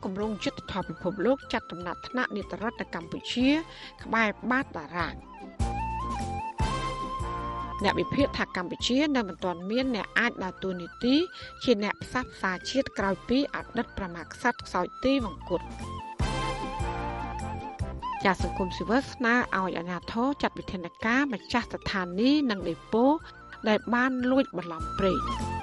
គម្រោងយុទ្ធសាស្ត្រពិភពលោកចាត់ចំណាត់ថ្នាក់នីតិរដ្ឋនៅកម្ពុជាក្បែរបាតតារាងអ្នកវិភាគថាកម្ពុជានៅមិនទាន់មានអ្នកអាចដើរតួនាទីជាអ្នកផ្សះផ្សាជាតិក្រោយពីអតីតព្រះមហាក្សត្រខ្សោយទីវង្គតចាសង្គមស៊ីវិលស្នើឲ្យអាជ្ញាធរចាត់វិធានការម្ចាស់ស្ថានីយ៍និងដេប៉ូដែលបានលួចបន្លំប្រេង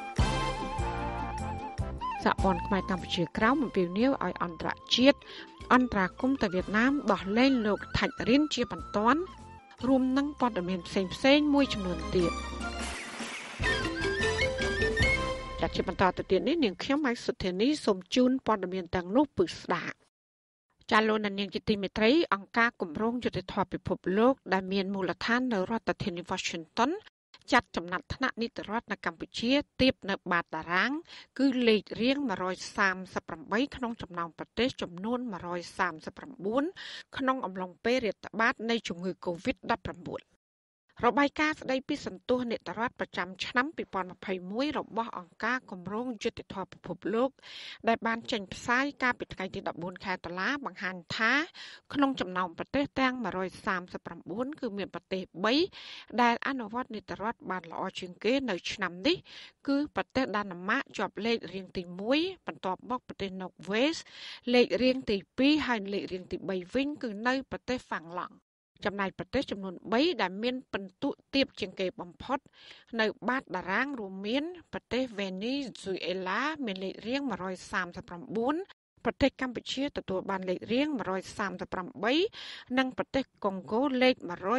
សហព័ន្ធខ្មែរកម្ពុជាក្រោមអំពាវនាវឲ្យអន្តរជាតិអន្តរាគមន៍ទៅវៀតណាមដោះលែងលោកថាច់រិនជាបន្ទាន់រួមនឹងព័ត៌មានផ្សេងៗមួយចំនួនទៀតចាត់ជាបន្តទៅទៀតនេះនាងខ្ញុំហៃសុធានីសូមជូនព័ត៌មានទាំងនោះពឹស្ដាប់ចាលោកនាងជាទីមេត្រីអង្គការគម្រោងយុត្តិធម៌ពិភពលោកដែលមានមូលដ្ឋាននៅរដ្ឋធានី Washington ចាត់ចំណាត់ថ្នាក់នីតិរដ្ឋនៅកម្ពុជាទៀបនៅបាតតារាងគឺលេខរៀង138ក្នុងចំណោមប្រទេសចំនួន139ក្នុងអំឡុងពេលរាតត្បាតនៃជំងឺ Covid-19 របាយការណ៍ស្តីពីសន្ទុះនីតិរដ្ឋប្រចាំឆ្នាំ2021របស់អង្គការគម្រោងយុត្តិធម៌ពិភពលោកដែលបានចេញផ្សាយកាលពីថ្ងៃទី14ខែតុលាបង្ហាញថាក្នុងចំណោមប្រទេសទាំង139គឺមានប្រទេស3ដែលអនុវត្តនីតិរដ្ឋបានល្អជាងគេនៅឆ្នាំនេះគឺប្រទេសដាណឺម៉ាកជាប់លេខរៀងទី1បន្ទាប់មកប្រទេសណូវេសលេខរៀងទី2ហើយលេខរៀងទី3វិញគឺនៅប្រទេសហ្វាំងឡង់ចំណែកប្រទេសចំនួន3ដែលមានពិន្ទុទាបជាងគេបំផុតនៅបាតតារាងរួមមានប្រទេសវេនីស៊ុយអេឡាមានលេខរៀង139ប្រទេសកម្ពុជាទទួលបានលេខរៀង138និងប្រទេសកុងហ្គោលេខ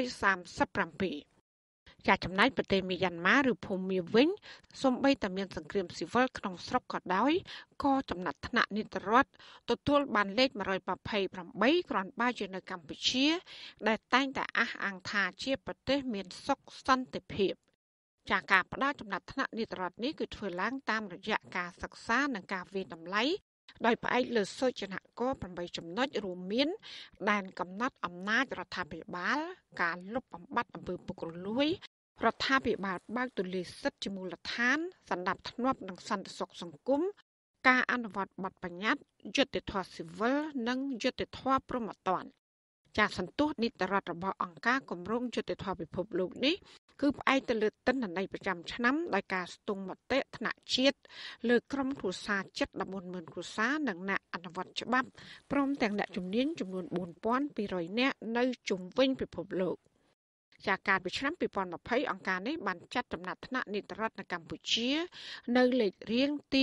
137ចាចំណែកប្រទេសមីយ៉ាន់ម៉ាឬភូមាវិញសូម្បីតែមានសង្គ្រាមស៊ីវិលក្នុងស្រុកក៏ដោយក៏ចំណាត់ថ្នាក់នីតិរដ្ឋទទួលបានលេខ128គ្រាន់បើជានៅកម្ពុជាដែលតែងតែអះអាងថាជាប្រទេសមានសុខសន្តិភាពចាការផ្ដល់ចំណាត់ថ្នាក់នីតិរដ្ឋនេះគឺធ្វើឡើងតាមរយៈការសិក្សានិងការវិនិច្ឆ័យតម្លៃដោយផ្អែកលើសូចនាករ8ចំណុចរួមមានដែនកំណត់អំណាចរដ្ឋាភិបាលការលុបបំបាត់អំពើពុករលួយរដ្ឋាភិបាលបើកទូលាយសិទ្ធិជាមូលដ្ឋានសណ្ដាប់ធ្នាប់និងសន្តិសុខសង្គមការអនុវត្តបទបញ្ញត្តិយុត្តិធម៌ស៊ីវិលនិងយុត្តិធម៌ព្រហ្មទណ្ឌចាសន្ទុះនីតិរដ្ឋរបស់អង្គការគម្រោងយុត្តិធម៌ពិភពលោកនេះគឺផ្អែកទៅលើទិន្នន័យប្រចាំឆ្នាំដោយការស្ទង់មតិថ្នាក់ជាតិលើក្រុមគ្រួសារជិត 140,000 គ្រួសារនិងអ្នកអនុវត្តច្បាប់ព្រមទាំងអ្នកជំនាញចំនួន 4,200 នាក់នៅជុំវិញពិភពលោកចាកាលពីឆ្នាំ2020អង្គការនេះបានចាត់ចំណាត់ថ្នាក់នីតិរដ្ឋនៅកម្ពុជានៅលេខរៀងទី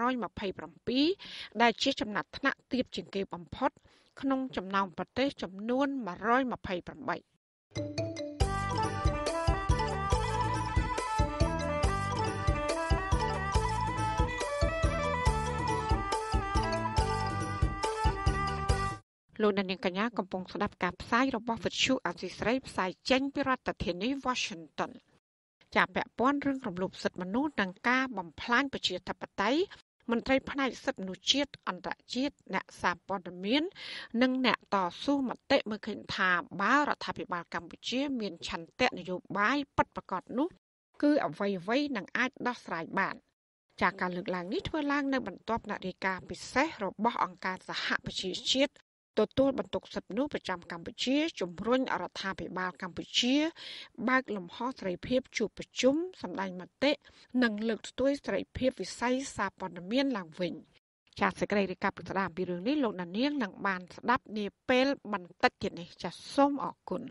127ដែលជាចំណាត់ថ្នាក់ទាបជាងគេបំផុតក្នុងចំណោមប្រទេសចំនួន128លោកនាងកញ្ញាកំពុងស្ដាប់ការផ្សាយរបស់វិទ្យុអាស៊ីសេរីផ្សាយចេញពីរដ្ឋធានី Washington ចាប់ពាក់ព័ន្ធរឿងរំលោភសិទ្ធិមនុស្សនិងការបំផ្លាញប្រជាធិបតេយ្យមន្ត្រីផ្នែកសិទ្ធិមនុស្សជាតិអន្តរជាតិអ្នកសារព័ត៌មាននិងអ្នកតស៊ូមតិមើលឃើញថាបើរដ្ឋាភិបាលកម្ពុជាមានឆន្ទៈនយោបាយពិតប្រាកដនោះគឺអ្វីៗនឹងអាចដោះស្រាយបានจากការលើកឡើងនេះធ្វើឡើងនៅបន្ទាប់នៃរាយការណ៍ពិសេសរបស់អង្គការសហប្រជាជាតិទទួលបន្ទុកសិទ្ធិមនុស្សប្រចាំកម្ពុជាជំរុញរដ្ឋាភិបាលកម្ពុជាបើកលំហសេរីភាពជួបប្រជុំសម្ដែងមតិនិងលើកស្ទួយសេរីភាពវិស័យសារព័ត៌មានឡើងវិញចាសសេចក្តីរាយការណ៍ពីស្ដាមពីរឿងនេះលោកណានៀងនឹងបានស្ដាប់នាពេលបន្តិចទៀតនេះចាសសូមអរគុណ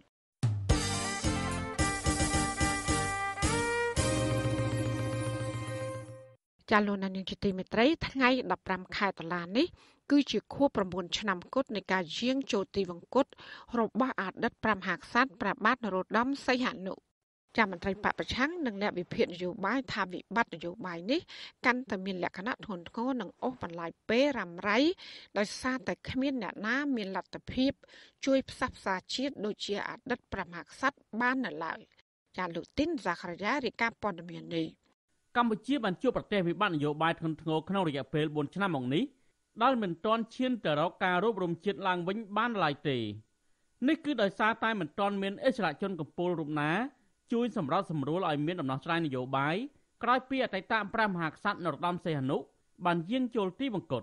ចាលោកណានៀងជាទីមេត្រីថ្ងៃ15ខែតុលានេះគឺជាខួប9ឆ្នាំគត់នៃការយាងចូលទីវង្គតរបស់អតីតព្រះមហាក្សត្រព្រះបាទនរោត្តមសីហនុចាំមន្ត្រីបពប្រឆាំងនិងអ្នកវិភាគនយោបាយថាវិបត្តិនយោបាយនេះកាន់តែមានលក្ខណៈធ្ងន់ធ្ងរនិងអូសបន្លាយពេលរ៉ាំរ៉ៃដោយសារតែគ្មានអ្នកណាមានលទ្ធភាពជួយផ្សះផ្សាជាតិដូចជាអតីតព្រះមហាក្សត្របាននៅឡើយចាលោកទីនសាខរាយារាយការណ៍ព័ត៌មាននេះកម្ពុជាបានជួបប្រទះវិបត្តិនយោបាយធ្ងន់ធ្ងរក្នុងរយៈពេល4ឆ្នាំមកនេះដែលមិនទាន់ឈានទៅរកការរួបរមជាតិឡើងវិញបានឡើយទេនេះគឺដោយសារតែមិនទាន់មានអិសរាជជនកម្ពុជារូបណាជួយសម្របសម្រួលឲ្យមានដំណោះស្រាយនយោបាយក្រោយពីអតីតព្រះមហាក្សត្រនរោត្តមសីហនុបានយាងចូលទីវង្គត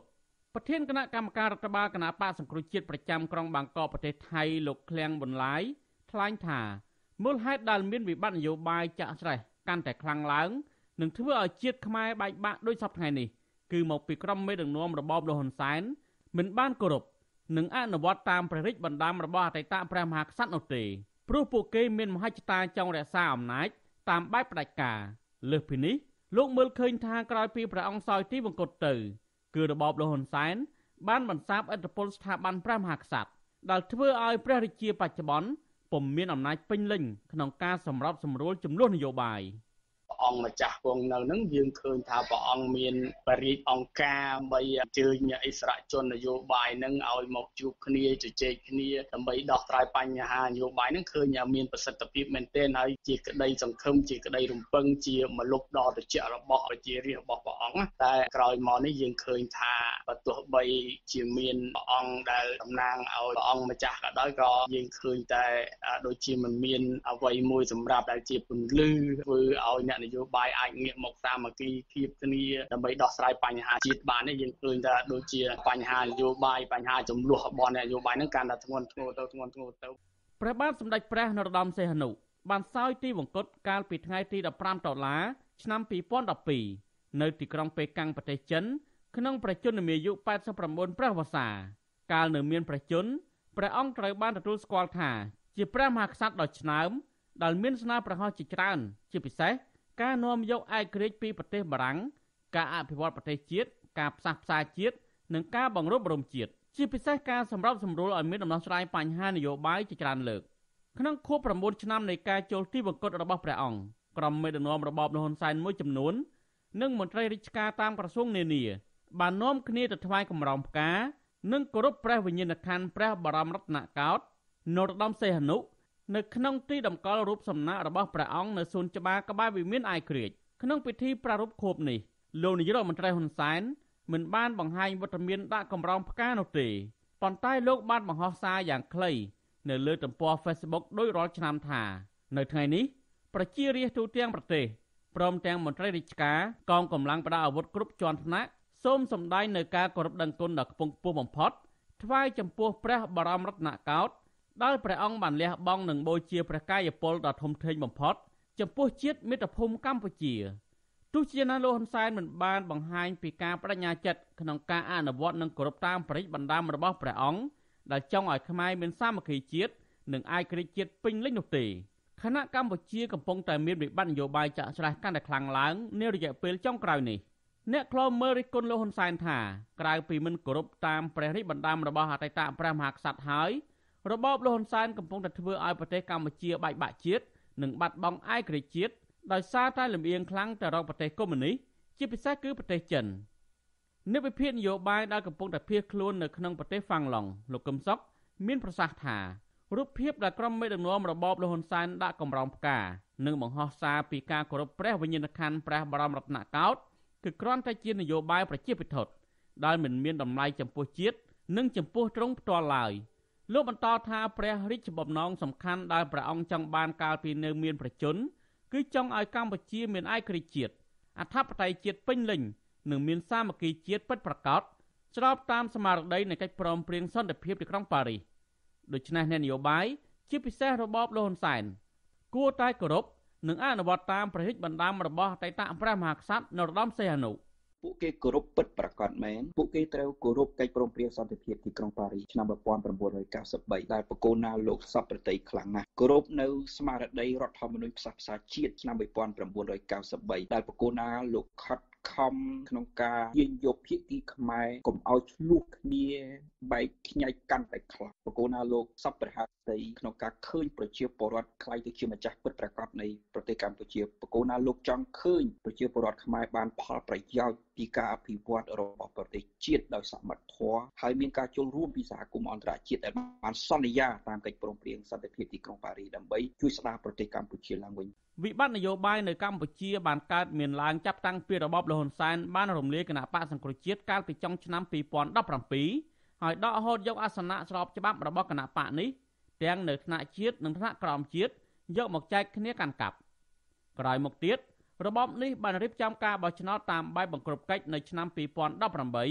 ប្រធានគណៈកម្មការរដ្ឋបាលគណៈបកសង្គ្រោះជាតិប្រចាំក្រុងបាងកកប្រទេសថៃលោកឃ្លាំងប៊ុនឡាយថ្លែងថាមូលហេតុដែលមានវិបត្តិនយោបាយចាក់ស្រេះកាន់តែខ្លាំងឡើងនឹងធ្វើឲ្យជាតិខ្មែរបែកបាក់ដោយសពថ្ងៃនេះគឺមកពីក្រុមមេដឹកនាំរបបលោកហ៊ុនសែនមិនបានគោរពនិងអនុវត្តតាមព្រះរាជបណ្ដាំរបស់អតីតព្រះមហាក្សត្រនោះទេព្រោះពួកគេមានមហិច្ឆតាចង់រក្សាអំណាចតាមបែបផ្ដាច់ការលើសពីនេះលោកមើលឃើញថាក្រោយពីព្រះអង្គសោយទីវង្គតទៅគឺរបបលោកហ៊ុនសែនបានបន្សាបឥទ្ធិពលស្ថាប័នព្រះមហាក្សត្រដែលធ្វើឲ្យព្រះរាជាបច្ចុប្បន្នពុំមានអំណាចពេញលេញក្នុងការសម្របសម្រួលចំនួននយោបាយអង្គម្ចាស់គង់នៅនឹងយើងឃើញថាព្រះអង្គមានបរិយាអង្គការដើម្បីអញ្ជើញអិសរាជជននយោបាយនឹងឲ្យមកជួបគ្នាជជែកគ្នាដើម្បីដោះស្រាយបញ្ហានយោបាយនឹងឃើញមានប្រសិទ្ធភាពមែនទែនហើយជាក្តីសង្ឃឹមជាក្តីរំពឹងជាមលុបដ៏ត្រជាក់របស់ប្រជារាស្ត្ររបស់ព្រះអង្គតែក្រោយមកនេះយើងឃើញថាបើទោះបីជាមានព្រះអង្គដែលតំណាងឲ្យព្រះអង្គម្ចាស់ក៏ដោយក៏យើងឃើញតែដូចជាមិនមានអ្វីមួយសម្រាប់ដែលជាពន្លឺធ្វើឲ្យអ្នកនយោបាយអាចងាកមកសាមគ្គីភាពគ្នាដើម្បីដោះស្រាយបញ្ហាជាតិបាននេះយើងឃើញថាដូចជាបញ្ហានយោបាយបញ្ហាចំនួនរបស់អ្នកនយោបាយនឹងកាន់តែធ្ងន់ធ្ងរទៅព្រះបាទសម្ដេចព្រះនរោត្តមសីហនុបានសោយទីវង្គតកាលពីថ្ងៃទី15ដុល្លារឆ្នាំ2012នៅទីក្រុងប៉េកាំងប្រទេសចិនក្នុងព្រះជន្មាយុ89ព្រះវស្សាកាលនៅមានព្រះជន្មព្រះអង្គត្រូវបានទទួលស្គាល់ថាជាព្រះមហាក្សត្រដ៏ឆ្នើមដែលមានស្នាប្រហោះជាច្រើនជាពិសេសការនាំយកឯករាជ្យពីប្រទេសបារាំងការអភិវឌ្ឍប្រទេសជាតិការផ្សះផ្សាជាតិនិងការបង្រួបបង្រួមជាតិជាពិសេសការសម្របសម្រួលឲ្យមានដំណោះស្រាយបញ្ហានយោបាយជាច្រើនលើកក្នុងខួប9ឆ្នាំនៃការចូលទីវង្គតរបស់ព្រះអង្គក្រុមមេដឹកនាំរបបលហ៊ុនសែនមួយចំនួននិងមន្ត្រីរាជការតាមក្រសួងនានាបាននាំគ្នាទៅថ្វាយកម្រងផ្កានិងគោរពព្រះវិញ្ញាណក្ខន្ធព្រះបរមរតនកោដ្ឋនរោត្តមសីហនុនៅក្នុងទីតម្កល់រូបសំណាករបស់ព្រះអង្គនៅសួនច្បារក្បែរវិមានឯករាជ្យក្នុងពិធីប្រារព្ធខួបនេះលោកនាយករដ្ឋមន្ត្រីហ៊ុនសែនមិនបានបង្ហាញវត្តមានដាក់កម្រងផ្កានោះទេប៉ុន្តែលោកបានបង្ហោះសារយ៉ាងខ្លីនៅលើទំព័រ Facebook ដោយរាល់ឆ្នាំថានៅថ្ងៃនេះប្រជារាស្ត្រទូទាំងប្រទេសព្រមទាំងមន្ត្រីរាជការកងកម្លាំងប្រដាប់អាវុធគ្រប់ជាន់ថ្នាក់សូមសម្ដែងនៅការគោរពដឹងគុណដ៏ខ្ពង់ខ្ពស់បំផុតថ្វាយចំពោះព្រះបរមរតនកោដ្ឋដែលព្រះអង្គបានលះបង់និងបូជាព្រះកាយពលដ៏ធំធេងបំផុតចំពោះជាតិមាតុភូមិកម្ពុជាទោះជាណាលោកហ៊ុនសែនមិនបានបង្ហាញពីការបដិញ្ញាចិត្តក្នុងការអនុវត្តនិងគោរពតាមព្រះរាជបណ្ដាំរបស់ព្រះអង្គដែលចង់ឲ្យខ្មែរមានសាមគ្គីជាតិនិងឯករាជ្យជាតិពេញលេញនោះទេខណៈកម្ពុជាកំពុងតែមានវិបត្តិនយោបាយចាក់ស្រេះកាន់តែខ្លាំងឡើងនារយៈពេលចុងក្រោយនេះអ្នកខ្លមើលរិះគន់លោកហ៊ុនសែនថាក្រៅពីមិនគោរពតាមព្រះរាជបណ្ដាំរបស់អតីតព្រះមហាក្សត្រហើយរបបលោកហ៊ុនសែនកំពុងតែធ្វើឲ្យប្រទេសកម្ពុជាបែកបាក់ជាតិនិងបាត់បង់ឯករាជ្យជាតិដោយសារតែលំអៀងខ្លាំងទៅរកប្រទេសកុម្មុយនីសជាពិសេសគឺប្រទេសចិននិវិភាគនយោបាយដែលកំពុងតែភៀសខ្លួននៅក្នុងប្រទេសហ្វាំងឡុងលោកកឹមសុខមានប្រសាសន៍ថារូបភាពដែលក្រុមមេដឹកនាំរបបលោកហ៊ុនសែនដាក់កម្រងផ្កានិងបង្ហោះសារពីការគោរពព្រះវិញ្ញាណក្ខន្ធព្រះបរមរតនកោដ្ឋគឺគ្រាន់តែជានយោបាយប្រជាពិធដ្ឋដែលមិនមានតម្លៃចំពោះជាតិនិងចំពោះទ្រង់ផ្ទាល់ឡើយលោកបន្តថាព្រះរាជបំណងសំខាន់ដែលព្រះអង្គចង់បានកាលពីនៅមានប្រជជនគឺចង់ឲ្យកម្ពុជាមានឯករាជ្យជាតិអធិបតេយ្យជាតិពេញលេញនិងមានសាមគ្គីជាតិពិតប្រាកដស្របតាមស្មារតីនៃកិច្ចព្រមព្រៀងសន្តិភាពទីក្រុងប៉ារីសដូច្នេះអ្នកនយោបាយជាពិសេសរបបលោកហ៊ុនសែនគួរតែគោរពនិងអនុវត្តតាមព្រះរាជបណ្ដាំរបស់អតីតព្រះមហាក្សត្រនរោត្តមសីហនុពួកគេគោរពពិតប្រាកដមែនពួកគេត្រូវគោរពកិច្ចព្រមព្រៀងសន្តិភាពទីក្រុងប៉ារីសឆ្នាំ1993ដែលបកគោណាលោកសពប្រតិខ្លាំងណាស់គោរពនៅស្មារតីរដ្ឋធម្មនុញ្ញផ្សះផ្សាជាតិឆ្នាំ1993ដែលបកគោណាលោកខិតខំក្នុងការយាយយកភាគីខ្មែរកុំឲ្យឆ្លោះគ្នាបែកខ្ញែកកាន់តែខ្លាំងបកគោណាលោកសពប្រហាតីក្នុងការឃើញប្រជាពលរដ្ឋខ្លាយទៅជាម្ចាស់ពិតប្រាកដនៃប្រទេសកម្ពុជាបកគោណាលោកចង់ឃើញប្រជាពលរដ្ឋខ្មែរបានផលប្រយោជន៍ពីការអភិវឌ្ឍរបស់ប្រទេសជាតិដោយសមត្ថធម៌ហើយមានការចូលរួមពីសហគមន៍អន្តរជាតិដែលបានសន្យាតាមកិច្ចព្រមព្រៀងសន្តិភាពទីក្រុងប៉ារីសដើម្បីជួយស្ដារប្រទេសកម្ពុជាឡើងវិញវិបត្តិនយោបាយនៅកម្ពុជាបានកើតមានឡើងចាប់តាំងពីរបបលហ៊ុនសែនបានរំលាយគណៈបកសង្គ្រោះជាតិកាលពីចុងឆ្នាំ2017ហើយដកហូតយកអាសនៈស្របច្បាប់របស់គណៈបកនេះទាំងនៅថ្នាក់ជាតិនិងថ្នាក់ក្រោមជាតិយកមកចែកគ្នាកាន់កាប់ក្រោយមកទៀតរបបនេះបានរៀបចំការបោះឆ្នោតតាមបែបបង្ក្រប់កិច្ចនៅឆ្នាំ2018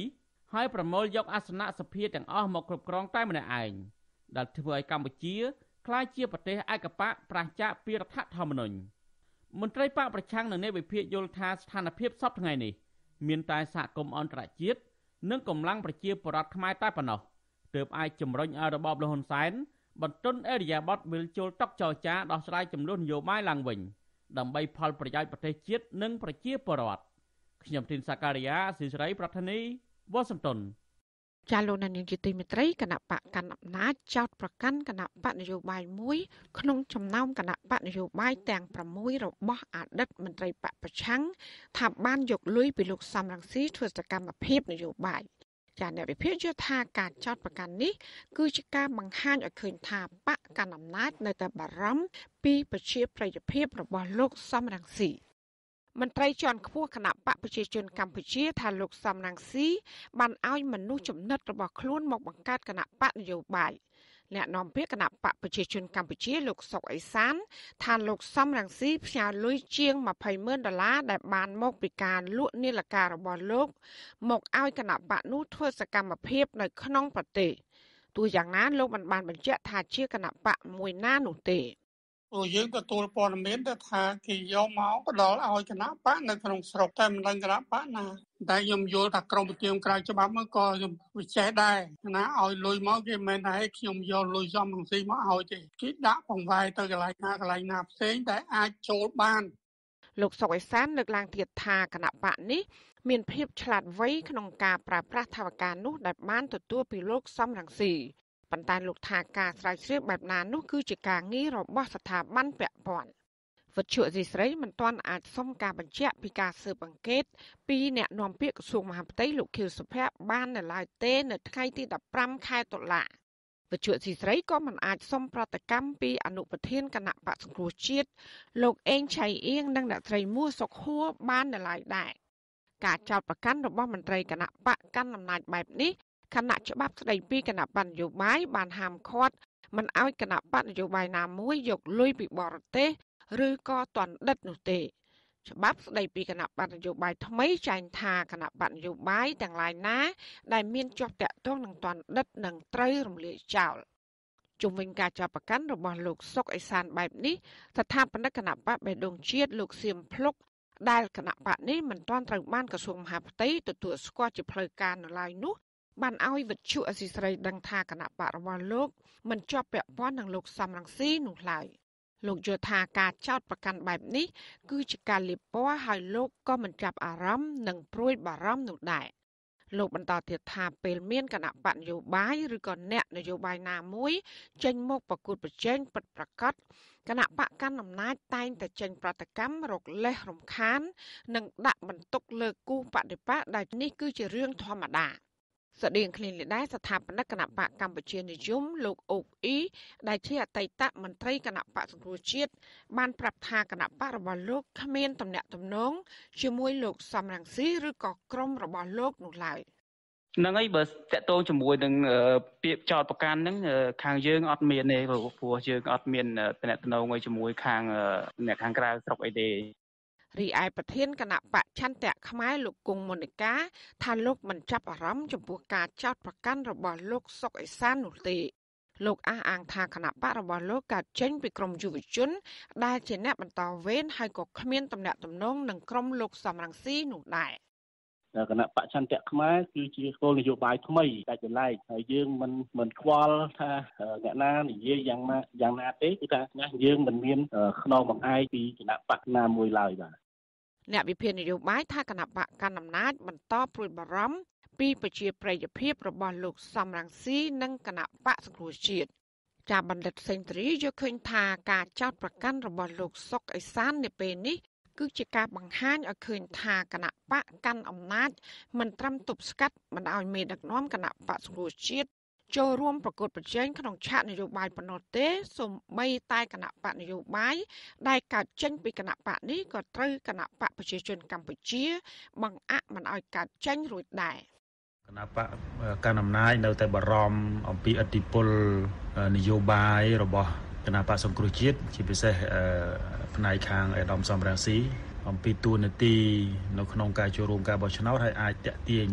ហើយប្រមូលយកអាសនៈសភាទាំងអស់មកគ្រប់គ្រងតែម្នាក់ឯងដែលធ្វើឲ្យកម្ពុជាក្លាយជាប្រទេសឯកបកប្រាសចាកពីរដ្ឋធម្មនុញ្ញមន្ត្រីបកប្រឆាំងនៅនៃវិភាគយល់ថាស្ថានភាពសពថ្ងៃនេះមានតែសហគមន៍អន្តរជាតិនិងកម្លាំងប្រជាពលរដ្ឋខ្មែរតែប៉ុណ្ណោះទើបអាចជំរុញឲ្យរបបលហ៊ុនសែនបន្ទន់អេរិយាប័ត្រវិលជុលតុចរចាដោះស្រាយចំនួននយោបាយឡើងវិញដើម្បីផលប្រយោជន៍ប្រទេសជាតិនិងប្រជាពលរដ្ឋខ្ញុំទីនសាការីយ៉ាស៊ីសេរីប្រធានីវ៉ាស៊ីនតោនចាលោកនាយកជាទីមេត្រីគណៈបកកណ្ដាលអំណាចចោទប្រកាន់គណៈបកនយោបាយមួយក្នុងចំណោមគណៈបកនយោបាយទាំង6របស់អតីតមន្ត្រីបកប្រឆាំងថាបានយកលុយពីលោកសំរងស៊ីធ្វើសកម្មភាពនយោបាយចាអ្នកវិភាគយល់ថាការចោទប្រកាន់នេះគឺជាការបង្ហាញឲ្យឃើញថាបកកណ្ដាលអំណាចនៅតែបារម្ភពីប្រជាប្រិយភាពរបស់លោកសំរងស៊ីមន្ត្រីជាន់ខ្ពស់គណៈបកប្រជាជនកម្ពុជាថាលោកសំរងស៊ីបានឲ្យមនុស្សចំណិតរបស់ខ្លួនមកបង្កើតគណៈបកនយោបាយអ្នកនាំពាក្យគណៈបកប្រជាជនកម្ពុជាលោកសុកអេសានថាលោកសំរងស៊ីផ្ញើលុយជាង$200,000ដែលបានមកពីការលក់នាឡិការបស់លោកមកឲ្យគណៈបកនោះធ្វើសកម្មភាពនៅក្នុងប្រទេសទោះយ៉ាងណាលោកមិនបានបញ្ជាក់ថាជាគណៈបកមួយណានោះទេព្រោះយើងទទួលព័ត៌មានថាគេយកមកផ្ដល់ឲ្យគណៈបកនៅក្នុងស្រុកតែមិនដឹងគណៈបកណាតែខ្ញុំយល់ថាក្រមប្រទានក្រៅច្បាប់មកក៏ខ្ញុំវិចេះដែរណាឲ្យលុយមកគេមិនមែនថាខ្ញុំយកលុយសំរងស៊ីមកឲ្យទេគេដាក់បង្វែរទៅកន្លែងណាផ្សេងតែអាចចូលបានលោកសុកអេសានលើកឡើងទៀតថាគណៈបកនេះមានភាពឆ្លាតវៃក្នុងការប្រើប្រាស់ថវិកានោះដែលបានទទួលពីលោកសំរងស៊ីប៉ុន្តែលោកថាការស្រាវជ្រាវបែបណានោះគឺជាការងាររបស់ស្ថាប័នពាក់ព័ន្ធវិទ្យុអេស៊ីស្រីមិនទាន់អាចសុំការបញ្ជាក់ពីការស៊ើបអង្កេតពីអ្នកនាំពាក្យក្រសួងមហាផ្ទៃលោកខៀវសុភ័ក្របាននៅឡើយទេនៅថ្ងៃទី15ខែតុលាវិទ្យុអេស៊ីស្រីក៏មិនអាចសុំប្រតិកម្មពីអនុប្រធានគណៈបក្សសង្គ្រោះជាតិលោកអេងឆៃអៀងនិងអ្នកស្រីមួសុកហួរបាននៅឡើយដែរការចោទប្រកាន់របស់មន្ត្រីគណៈបកកាន់អំណាចបែបនេះគណៈច្បាប់ស្តីពីគណៈបកនយោបាយបានហាមឃាត់មិនឲ្យគណៈបកនយោបាយណាមួយយកលុយពីបរទេសឬក៏ទណ្ឌិតនោះទេច្បាប់ស្តីពីគណៈបកនយោបាយថ្មីចែងថាគណៈបកនយោបាយទាំងឡាយណាដែលមានជាប់តាក់ទងនឹងទណ្ឌិតនឹងត្រូវរំលាយចោលជុំវិញការចាប់ប្រកាន់របស់លោកសុកអេសានបែបនេះស្ថាបនិកគណៈបកបេះដូងជាតិលោកសៀមភ្លុកដែលគណៈបកនេះមិនទាន់ត្រូវបានក្រសួងមហាផ្ទៃទទួលស្គាល់ជាផ្លូវការនៅឡើយនោះបានឲ្យវិទ្យុអេស៊ីស្រីដឹងថាគណៈបករបស់លោកមិនជាប់ពាក់ព័ន្ធនឹងលោកសំរងស៊ីនោះឡើយលោកយល់ថាការចោទប្រកាន់បែបនេះគឺជាការលាបពណ៌ឲ្យលោកក៏មិនចាប់អារម្មណ៍និងព្រួយបារម្ភនោះដែរលោកបន្តទៀតថាពេលមានគណៈបកនយោបាយឬក៏អ្នកនយោបាយណាមួយចេញមកប្រកួតប្រជែងពិតប្រាកដគណៈបកកាន់អំណាចតែងតែចេញប្រតិកម្មរកលេសរំខាននិងដាក់បន្ទុកលើគូបដិបកដែលនេះគឺជារឿងធម្មតាស្តីងគ្នានេះដែរស្ថាបនិកគណៈបកកម្ពុជានិយមលោកអូកអ៊ីដែលជាអតីតមន្ត្រីគណៈបកសង្គ្រោះជាតិបានប្រាប់ថាគណៈបករបស់លោកគ្មានទំនាក់ទំនងជាមួយលោកសំរងស៊ីឬក៏ក្រុមរបស់លោកនោះឡើយហ្នឹងហើយបើតកតងជាមួយនឹងពាក្យចោទប្រកាន់ហ្នឹងខាងយើងអត់មានទេព្រោះយើងអត់មានទំនាក់ទំនងជាមួយខាងអ្នកខាងក្រៅស្រុកអីទេរីឯប្រធានគណៈបកឆន្ទៈខ្មែរលោកគង់មុនិកាថាលោកមិនចាប់អារម្មណ៍ចំពោះការចោទប្រកាន់របស់លោកសុកអេសាននោះទេលោកអះអាងថាគណៈបករបស់លោកកើតចេញពីក្រមយុវជនដែលជាអ្នកបន្តវេនហើយក៏គ្មានទំនាក់ទំនងនឹងក្រុមលោកសំរងស៊ីនោះដែរគណៈបច្ឆន្ទៈខ្មែរគឺជាគោលនយោបាយថ្មីតែចម្លែកហើយយើងមិនខ្វល់ថាអ្នកណានិយាយយ៉ាងណាទេគឺថាយើងមិនមានខ្នងបង្អែកពីគណៈបកណាមួយឡើយបាទអ្នកវិភាគនយោបាយថាគណៈបកកណ្ដាលអំណាចបន្តព្រួយបារម្ភពីប្រជាប្រិយភាពរបស់លោកសំរងស៊ីនិងគណៈបកសង្គ្រោះជាតិចាបណ្ឌិតសេងទ្រីយកឃើញថាការចោទប្រកាន់របស់លោកសុកអេសាននៅពេលនេះគឺជាការបង្ហាញឲ្យឃើញថាគណៈបកកាន់អំណាចមិនត្រឹមទប់ស្កាត់មិនឲ្យមេដឹកនាំគណៈបកសង្គ្រោះជាតិចូលរួមប្រកួតប្រជែងក្នុងឆាកនយោបាយប៉ុណ្ណោះទេសូម្បីតែគណៈបកនយោបាយដែលកើតចេញពីគណៈបកនេះក៏ត្រូវគណៈបកប្រជាជនកម្ពុជាបង្អាក់មិនឲ្យកើតចេញរួចដែរគណៈបកកណ្ដាលអំណាចនៅតែបារម្ភអំពីឥទ្ធិពលនយោបាយរបស់គណៈបកសង្គ្រោះជាតិជាពិសេសផ្នែកខាងឧត្តមសំរងស៊ីអំពីតួនាទីនៅក្នុងការចូលរួមការបោះឆ្នោតហើយអាចតាក់ទាញ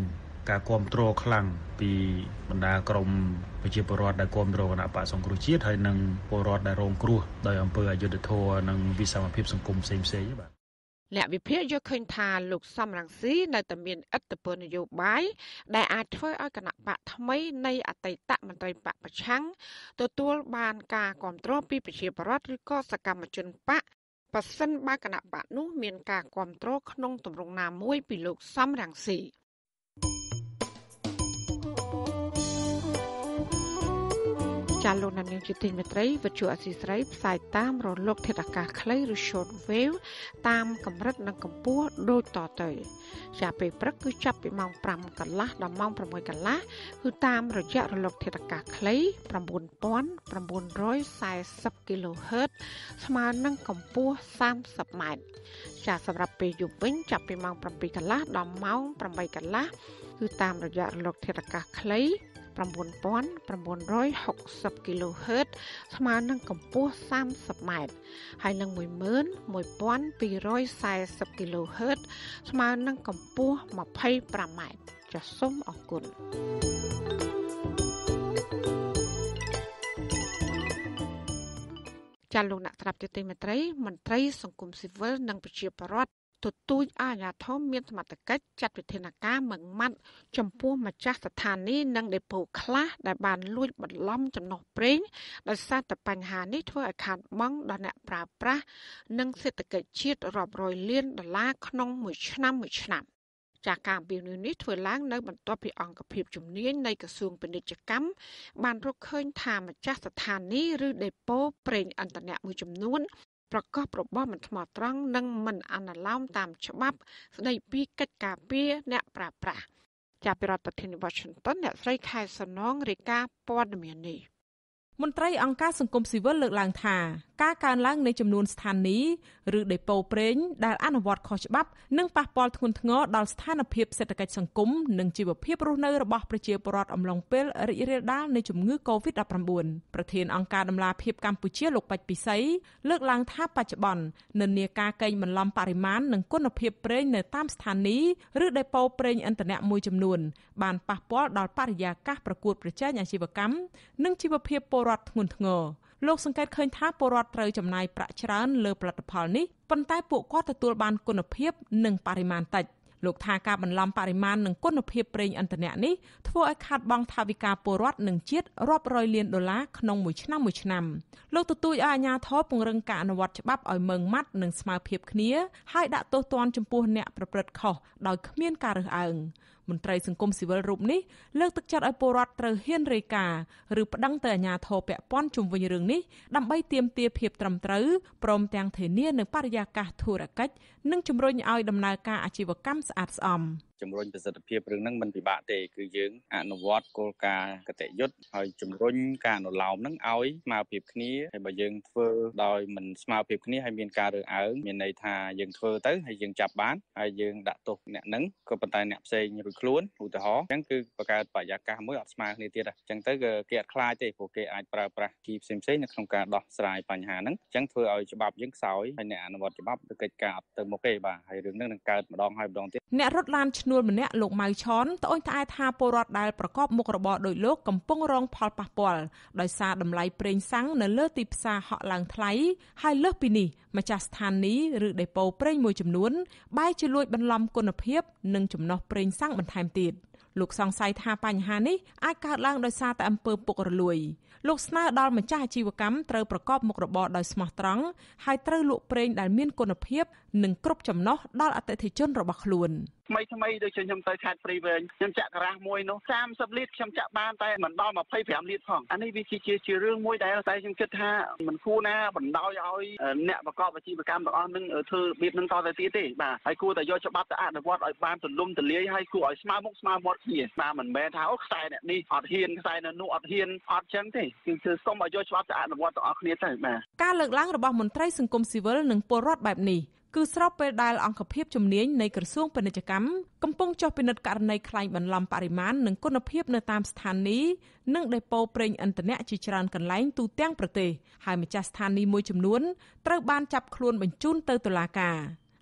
ការគ្រប់គ្រងខ្លាំងពីបណ្ដាក្រមប្រជាពលរដ្ឋដែលគ្រប់គ្រងគណៈបកសង្គ្រោះជាតិហើយនិងពលរដ្ឋដែលរងគ្រោះដោយអំពើអយុត្តិធម៌និងវិសមភាពសង្គមផ្សេងៗបាទអ្នកវិភាគយកឃើញថាលោកសំរងស៊ីនៅតែមានឥទ្ធិពលនយោបាយដែលអាចធ្វើឲ្យគណៈបកថ្មីនៃអតីតមន្ត្រីបកប្រឆាំងទទួលបានការគ្រប់គ្រងពីប្រជាពលរដ្ឋឬក៏សកម្មជនបកប៉ះសិនបើគណៈបកនោះមានការគ្រប់គ្រងក្នុងទម្រង់ណាមួយពីលោកសំរងស៊ីចាលោកនាងជាទីមេត្រីវិទ្យុអសីស្រីផ្សាយតាមរលកធាតុអាកាសខ្លីឬ short wave តាមកម្រិតនិងកម្ពស់ដូចតទៅជាពេលព្រឹកគឺចាប់ពីម៉ោង 5 កន្លះដល់ម៉ោង 6 កន្លះគឺតាមរយៈរលកធាតុអាកាសខ្លី 9940 kHz ស្មើនឹងកម្ពស់ 30 ម៉ែត្រចាសម្រាប់ពេលយប់វិញចាប់ពីម៉ោង 7 កន្លះដល់ម៉ោង 8 កន្លះគឺតាមរយៈរលកធាតុអាកាសខ្លី9960 kHz ស្មើនឹងកម្ពស់ 30 ម៉ែត្រហើយនឹង11240 kHz ស្មើនឹងកម្ពស់ 25 ម៉ែត្រចាសសូមអរគុណចាលោកអ្នកស្ដាប់ជាទីមេត្រីមន្ត្រីសង្គមស៊ីវិលនិងប្រជាពលរដ្ឋទទូចអាជ្ញាធរមានសមត្ថកិច្ចចាត់វិធានការម៉ឺងម៉ាត់ចំពោះម្ចាស់ស្ថានីយ៍និងដេប៉ូខ្លះដែលបានលួចបន្លំចំណុះប្រេងដោយសារតែបញ្ហានេះធ្វើឲ្យខាតបង់ដល់អ្នកប្រើប្រាស់និងសេដ្ឋកិច្ចជាតិរាប់រយលានដុល្លារក្នុងមួយឆ្នាំចាការអំពាវនាវនេះធ្វើឡើងនៅបន្ទាប់ពីអង្គភាពជំនាញនៃក្រសួងពាណិជ្ជកម្មបានរកឃើញថាម្ចាស់ស្ថានីយ៍ឬដេប៉ូប្រេងឥន្ធនៈមួយចំនួនប្រកបរបរមិនថ្មត្រង់និងមិនអនុលោមតាមច្បាប់ស្តីពីកិច្ចការពារអ្នកប្រើប្រាស់ចាប់ពីរដ្ឋធានី Washington អ្នកស្រីខែសំណងរាយការណ៍ព័ត៌មាននេះមន្ត្រីអង្គការសង្គមស៊ីវិលលើកឡើងថាការកើនឡើងនៃចំនួនស្ថានីយ៍ឬដេប៉ូប្រេងដែលអនុវត្តខុសច្បាប់នឹងប៉ះពាល់ធ្ងន់ធ្ងរដល់ស្ថានភាពសេដ្ឋកិច្ចសង្គមនិងជីវភាពរស់នៅរបស់ប្រជាពលរដ្ឋអំឡុងពេលរីករាលដាលនៃជំងឺ Covid-19 ប្រធានអង្គការដំឡាភិបកម្ពុជាលោកបាច់ពិសីលើកឡើងថាបច្ចុប្បន្ននិន្នាការកេងបន្លំបរិមាណនិងគុណភាពប្រេងនៅតាមស្ថានីយ៍ឬដេប៉ូប្រេងឥន្ធនៈមួយចំនួនបានប៉ះពាល់ដល់បរិយាកាសប្រកួតប្រជែងអាជីវកម្មនិងជីវភាពពលរដ្ឋធ្ងន់ធ្ងរលោកសង្កេតឃើញថាពលរដ្ឋត្រូវចំណាយប្រាក់ច្រើនលើផលិតផលនេះប៉ុន្តែពួកគាត់ទទួលបានគុណភាពនិងបរិមាណតិចលោកថាការបន្លំបរិមាណនិងគុណភាពប្រេងឥន្ធនៈនេះធ្វើឲ្យខាតបង់ថវិកាពលរដ្ឋនិងជាតិរាប់រយលានដុល្លារក្នុងមួយឆ្នាំលោកទទូចឲ្យអាជ្ញាធរពង្រឹងការអនុវត្តច្បាប់ឲ្យម៉ឺងម៉ាត់និងស្មើភាពគ្នាហើយដាក់ទោសទណ្ឌចំពោះអ្នកប្រព្រឹត្តខុសដោយគ្មានការរើសអើងមន្ត្រីសង្គមស៊ីវិលរូបនេះលើកទឹកចិត្តឲ្យពលរដ្ឋត្រូវហ៊ានរាយការណ៍ឬប្តឹងទៅអាជ្ញាធរពាក់ព័ន្ធជុំវិញរឿងនេះដើម្បីទាមទារភាពត្រឹមត្រូវព្រមទាំងធានានូវបរិយាកាសធុរកិច្ចនិងជំរុញឲ្យដំណើរការអាជីវកម្មស្អាតស្អំជំរុញប្រសិទ្ធភាពរឿងហ្នឹងមិនពិបាកទេគឺយើងអនុវត្តគោលការណ៍គតិយុត្តហើយជំរុញការអនុលោមហ្នឹងឲ្យស្មើភាពគ្នាហើយបើយើងធ្វើដោយមិនស្មើភាពគ្នាហើយមានការរើសអើងមានន័យថាយើងធ្វើទៅហើយយើងចាប់បានហើយយើងដាក់ទោសអ្នកហ្នឹងក៏ប៉ុន្តែអ្នកផ្សេងរួចខ្លួនឧទាហរណ៍អញ្ចឹងគឺបង្កើតបរិយាកាសមួយអត់ស្មើគ្នាទៀតអញ្ចឹងទៅគេអត់ខ្លាចទេព្រោះគេអាចប្រើប្រាស់គីផ្សេងនៅក្នុងការដោះស្រាយបញ្ហាហ្នឹងអញ្ចឹងធ្វើឲ្យច្បាប់យើងខ្សោយហើយអ្នកអនុវត្តច្បាប់ទៅកិច្ចការអត់ទៅមុខទេបាទហើយរឿងហ្នឹងនឹងកើតម្ដងហើយម្ដងទៀតអ្នករត់ឡានឈ្នួលម្នាក់លោកម៉ៅឆនត្អូញត្អែថាពលរដ្ឋដែលប្រកបមុខរបរដោយលោកកំពុងរងផលប៉ះពាល់ដោយសារតម្លៃប្រេងសាំងនៅលើទីផ្សារហក់ឡើងថ្លៃហើយលើសពីនេះម្ចាស់ស្ថានីយ៍ឬដេប៉ូប្រេងមួយចំនួនបែរជាលួចបន្លំគុណភាពនិងចំណុះប្រេងសាំងបន្ថែមទៀតលោកសង្ស័យថាបញ្ហានេះអាចកើតឡើងដោយសារតែអំពើពុករលួយលោកស្នើដល់ម្ចាស់អាជីវកម្មត្រូវប្រកបមុខរបរដោយស្មោះត្រង់ហើយត្រូវលក់ប្រេងដែលមានគុណភាពនិងគ្រប់ចំណុះដល់អតិថិជនរបស់ខ្លួនថ្មីដូចខ្ញុំទៅខេត្តព្រៃវែងខ្ញុំចាក់ការ៉ាសមួយនោះ30លីត្រខ្ញុំចាក់បានតែមិនដល់25លីត្រផងអានេះវាជារឿងមួយដែលតែខ្ញុំគិតថាមិនគួរណាបណ្ដោយឲ្យអ្នកប្រកបអាជីវកម្មទាំងអស់នឹងធ្វើរបៀបនឹងតទៅទៀតទេបាទហើយគួរតែយកច្បាប់ទៅអនុវត្តឲ្យបានទូលំទូលាយហើយគួរឲ្យស្មើមុខស្មើមាត់គ្នាបាទមិនមែនថាអូខ្សែអ្នកនេះអត់ហ៊ានខ្សែនៅនោះអត់ហ៊ានអត់ចឹងទេគឺសូមឲ្យយកច្បាប់ទៅអនុវត្តទាំងអស់គ្នាទៅបាទការលើកឡើងរបស់មន្ត្រីសង្គមស៊ីវិលនិងពលរដ្ឋបែបនេះគឺស្របពេលដែលអង្គភាពជំនាញនៃក្រសួងពាណិជ្ជកម្មកំពុងចុះពិនិត្យករណីក្លែងបន្លំបរិមាណនិងគុណភាពនៅតាមស្ថានីយ៍និងដេប៉ូប្រេងឥន្ធនៈជាច្រើនកន្លែងទូទាំងប្រទេសហើយម្ចាស់ស្ថានីយ៍មួយចំនួនត្រូវបានចាប់ខ្លួនបញ្ជូនទៅតុលាការ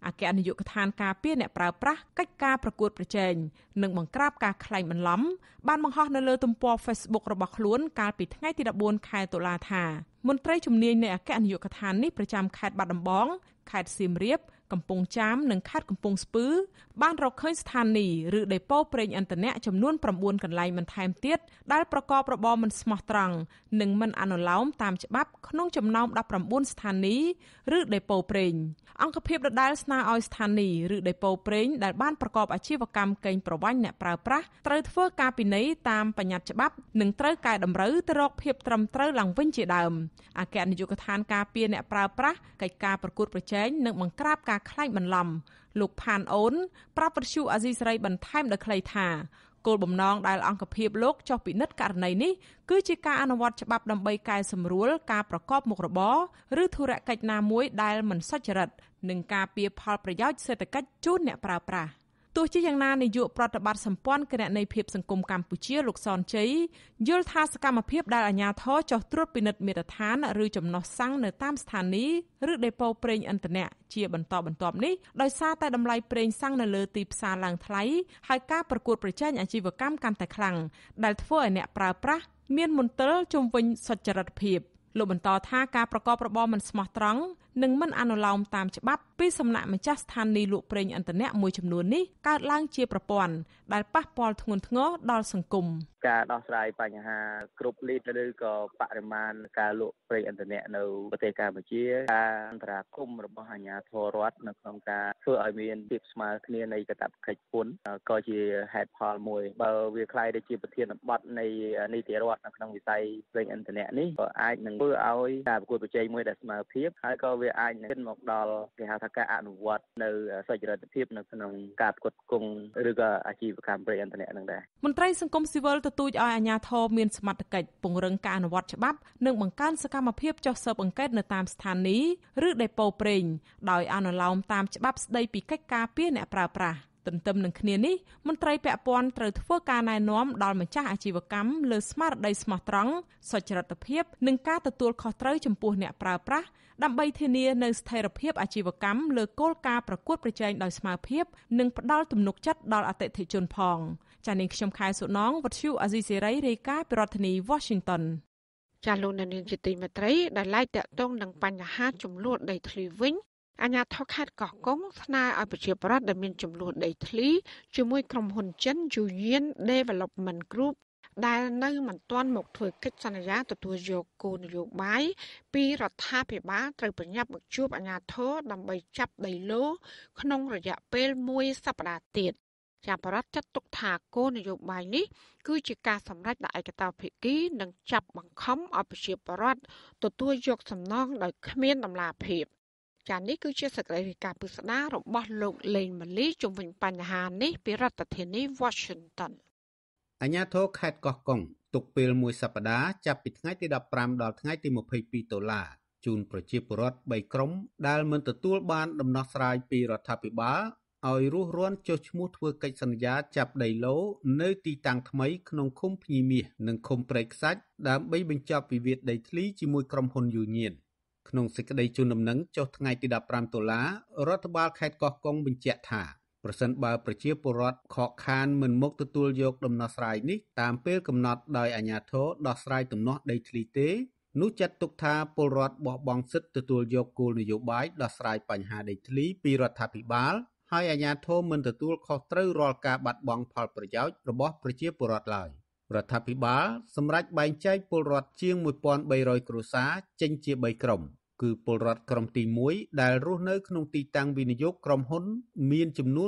អគ្គនាយកដ្ឋានការពារអ្នកប្រើប្រាស់កិច្ចការប្រកួតប្រជែងនិងបង្ក្រាបការក្លែងបន្លំបានបង្ហោះនៅលើទំព័រ Facebook របស់ខ្លួនកាលពីថ្ងៃទី14 ខែតុលាថាមន្ត្រីជំនាញនៃអគ្គនាយកដ្ឋាននេះប្រចាំខេត្តបាត់ដំបងខេត្តសៀមរាបកំពង់ចាមនិងខេត្តកំពង់ស្ពឺបានរកឃើញស្ថានីយ៍ឬដេប៉ូប្រេងឥន្ធនៈចំនួន9កន្លែងបន្ថែមទៀតដែលប្រកបរបរមិនស្មោះត្រង់និងមិនអនុលោមតាមច្បាប់ក្នុងចំណោម19ស្ថានីយ៍ឬដេប៉ូប្រេងអង្គភាពដដែលស្នើឲ្យស្ថានីយ៍ឬដេប៉ូប្រេងដែលបានប្រកបអាជីវកម្មកេងប្រវ័ញ្ចអ្នកប្រើប្រាស់ត្រូវធ្វើការពិន័យតាមបញ្ញត្តិច្បាប់និងត្រូវកែតម្រូវទៅរកភាពត្រឹមត្រូវឡើងវិញជាដើមអគ្គនាយកដ្ឋានការពារអ្នកប្រើប្រាស់កិច្ចការប្រកួតប្រជែងនិងបង្ក្រាបការក្លែងបន្លំលោកផានអូនប្រាប់វិទ្យុអាស៊ីសេរីបន្ថែមដោយខ្លីថាគោលបំណងដែលអង្គភាពលោកចុះពិនិត្យករណីនេះគឺជាការអនុវត្តច្បាប់ដើម្បីកែសម្រួលការប្រកបមុខរបរឬធុរកិច្ចណាមួយដែលមិនសុចរិតនិងការពារផលប្រយោជន៍សេដ្ឋកិច្ចជូនអ្នកប្រើប្រាស់ទោះជាយ៉ាងណានាយកប្រតិបត្តិសម្ព័ន្ធគណនេយ្យភាពសង្គមកម្ពុជាលោកសនជ័យយល់ថាសកម្មភាពដែលអាជ្ញាធរចុះត្រួតពិនិត្យមាត្រដ្ឋានឬចំណុះសាំងនៅតាមស្ថានីយ៍ឬដេប៉ូប្រេងឥន្ធនៈជាបន្តបន្ទាប់នេះដោយសារតែតម្លៃប្រេងសាំងនៅលើទីផ្សារឡើងថ្លៃហើយការប្រកួតប្រជែងអាជីវកម្មកាន់តែខ្លាំងដែលធ្វើឲ្យអ្នកប្រើប្រាស់មានមន្ទិលជុំវិញសុចរិតភាពលោកបន្តថាការប្រកបរបរមិនស្មោះត្រង់និងមិនអនុលោមតាមច្បាប់ពីសំណាក់ម្ចាស់ស្ថានីយ៍លក់ប្រេងឥន្ធនៈមួយចំនួននេះកើតឡើងជាប្រព័ន្ធដែលប៉ះពាល់ធ្ងន់ធ្ងរដល់សង្គមការដោះស្រាយបញ្ហាគ្រប់លីត្រឬក៏បរិមាណការលក់ប្រេងឥន្ធនៈនៅប្រទេសកម្ពុជាការអន្តរាគមន៍របស់អាជ្ញាធររដ្ឋនៅក្នុងការធ្វើឲ្យមានភាពស្មើគ្នានៃកាតព្វកិច្ចពន្ធក៏ជាហេតុផលមួយបើវាคล้ายទៅជាប្រធានបទនៃនីតិរដ្ឋនៅក្នុងវិស័យប្រេងឥន្ធនៈនេះក៏អាចនឹងធ្វើឲ្យការប្រកួតប្រជែងមួយដែលស្មើភាពហើយក៏វាអាចនឹងមកដល់គេហៅថាការអនុវត្តនៅសុចរិតភាពនៅក្នុងការផ្គត់ផ្គង់ឬក៏អាជីវកម្មប្រេងឥន្ធនៈនឹងដែរមន្ត្រីសង្គមស៊ីវិលទទូចឲ្យអាជ្ញាធរមានសមត្ថកិច្ចពង្រឹងការអនុវត្តច្បាប់និងបង្កើនសកម្មភាពចុះស៊ើបអង្កេតនៅតាមស្ថានីយ៍ឬដេប៉ូប្រេងដោយអនុលោមតាមច្បាប់ស្តីពីកិច្ចការពារអ្នកប្រើប្រាស់ទន្ទឹមនឹងគ្នានេះមន្ត្រីពាក់ព័ន្ធត្រូវធ្វើការណែនាំដល់ម្ចាស់អាជីវកម្មលើស្មារតីស្មោះត្រង់សុចរិតភាពនិងការទទួលខុសត្រូវចំពោះអ្នកប្រើប្រាស់ដើម្បីធានានូវស្ថិរភាពអាជីវកម្មលើគោលការណ៍ប្រកួតប្រជែងដោយស្មើភាពនិងផ្ដល់ទំនុកចិត្តដល់អតិថិជនផងចា៎នាងខ្ញុំខែសុណងវັດឈូអាស៊ីសេរីរាយការណ៍ពីរដ្ឋធានី Washington ចាលោកនាងជាទីមេត្រីដែលឡាយតាក់ទងនឹងបញ្ហាចំនួនដីធ្លីវិញអាជ្ញាធរខេត្តកោះកុងស្នើឲ្យប្រជាពលរដ្ឋដែលមានចំនួនដីធ្លីជាមួយក្រុមហ៊ុនចិន Union Development Group ដែលនៅមិនទាន់មកធ្វើកិច្ចសន្យាទទួលយកគោលនយោបាយពីរដ្ឋាភិបាលត្រូវប្រញាប់មកជួបអាជ្ញាធរដើម្បីចាប់ដីឡូក្នុងរយៈពេល1សប្តាហ៍ទៀតជាបរដ្ឋចាត់ទុកថាគោលនយោបាយនេះគឺជាការសម្រេចដោយឯកតោភាគីនិងចាប់បង្ខំឲ្យប្រជាពលរដ្ឋទទួលយកសំណងដោយគ្មានដំណាភាពចា៎នេះគឺជាសកម្មភាពពិស្ដាររបស់លោកលេងម៉ាលីជុំវិញបញ្ហានេះពីរដ្ឋធានី Washington អាជ្ញាធរខេត្តកោះកុងទុកពេល1សប្តាហ៍ចាប់ពីថ្ងៃទី15ដល់ថ្ងៃទី22តុលាជូនប្រជាពលរដ្ឋ3ក្រុមដែលមិនទទួលបានដំណោះស្រាយពីរដ្ឋាភិបាលឲ្យរស់រានចុះឈ្មោះធ្វើកិច្ចសន្យាចាប់ដីឡូនៅទីតាំងថ្មីក្នុងឃុំភ្ញីមាសនិងឃុំព្រែកខ្សាច់ដើម្បីបញ្ចប់វិវាទដីធ្លីជាមួយក្រុមហ៊ុន Union ក្នុងសេចក្តីជូនដំណឹងចុះថ្ងៃទី15តុលារដ្ឋបាលខេត្តកោះកុងបញ្ជាក់ថាប្រសិនបើប្រជាពលរដ្ឋខកខានមិនមកទទួលយកដំណោះស្រាយនេះតាមពេលកំណត់ដោយអាជ្ញាធរដោះស្រាយទំនាស់ដីធ្លីទេនោះចាត់ទុកថាពលរដ្ឋបោះបង់សិទ្ធិទទួលយកគោលនយោបាយដោះស្រាយបញ្ហាដីធ្លីពីរដ្ឋាភិបាលហើយអាជ្ញាធរមិនទទួលខុសត្រូវរាល់ការបាត់បង់ផលប្រយោជន៍របស់ប្រជាពលរដ្ឋឡើយរដ្ឋាភិបាលសម្រេចបែងចែកពលរដ្ឋជាង 1,300 គ្រួសារចេញជា3ក្រុមគឺពលរដ្ឋក្រុមទី1ដែលរស់នៅក្នុងទីតាំងវិនិយោគក្រុមហ៊ុនមានចំនួន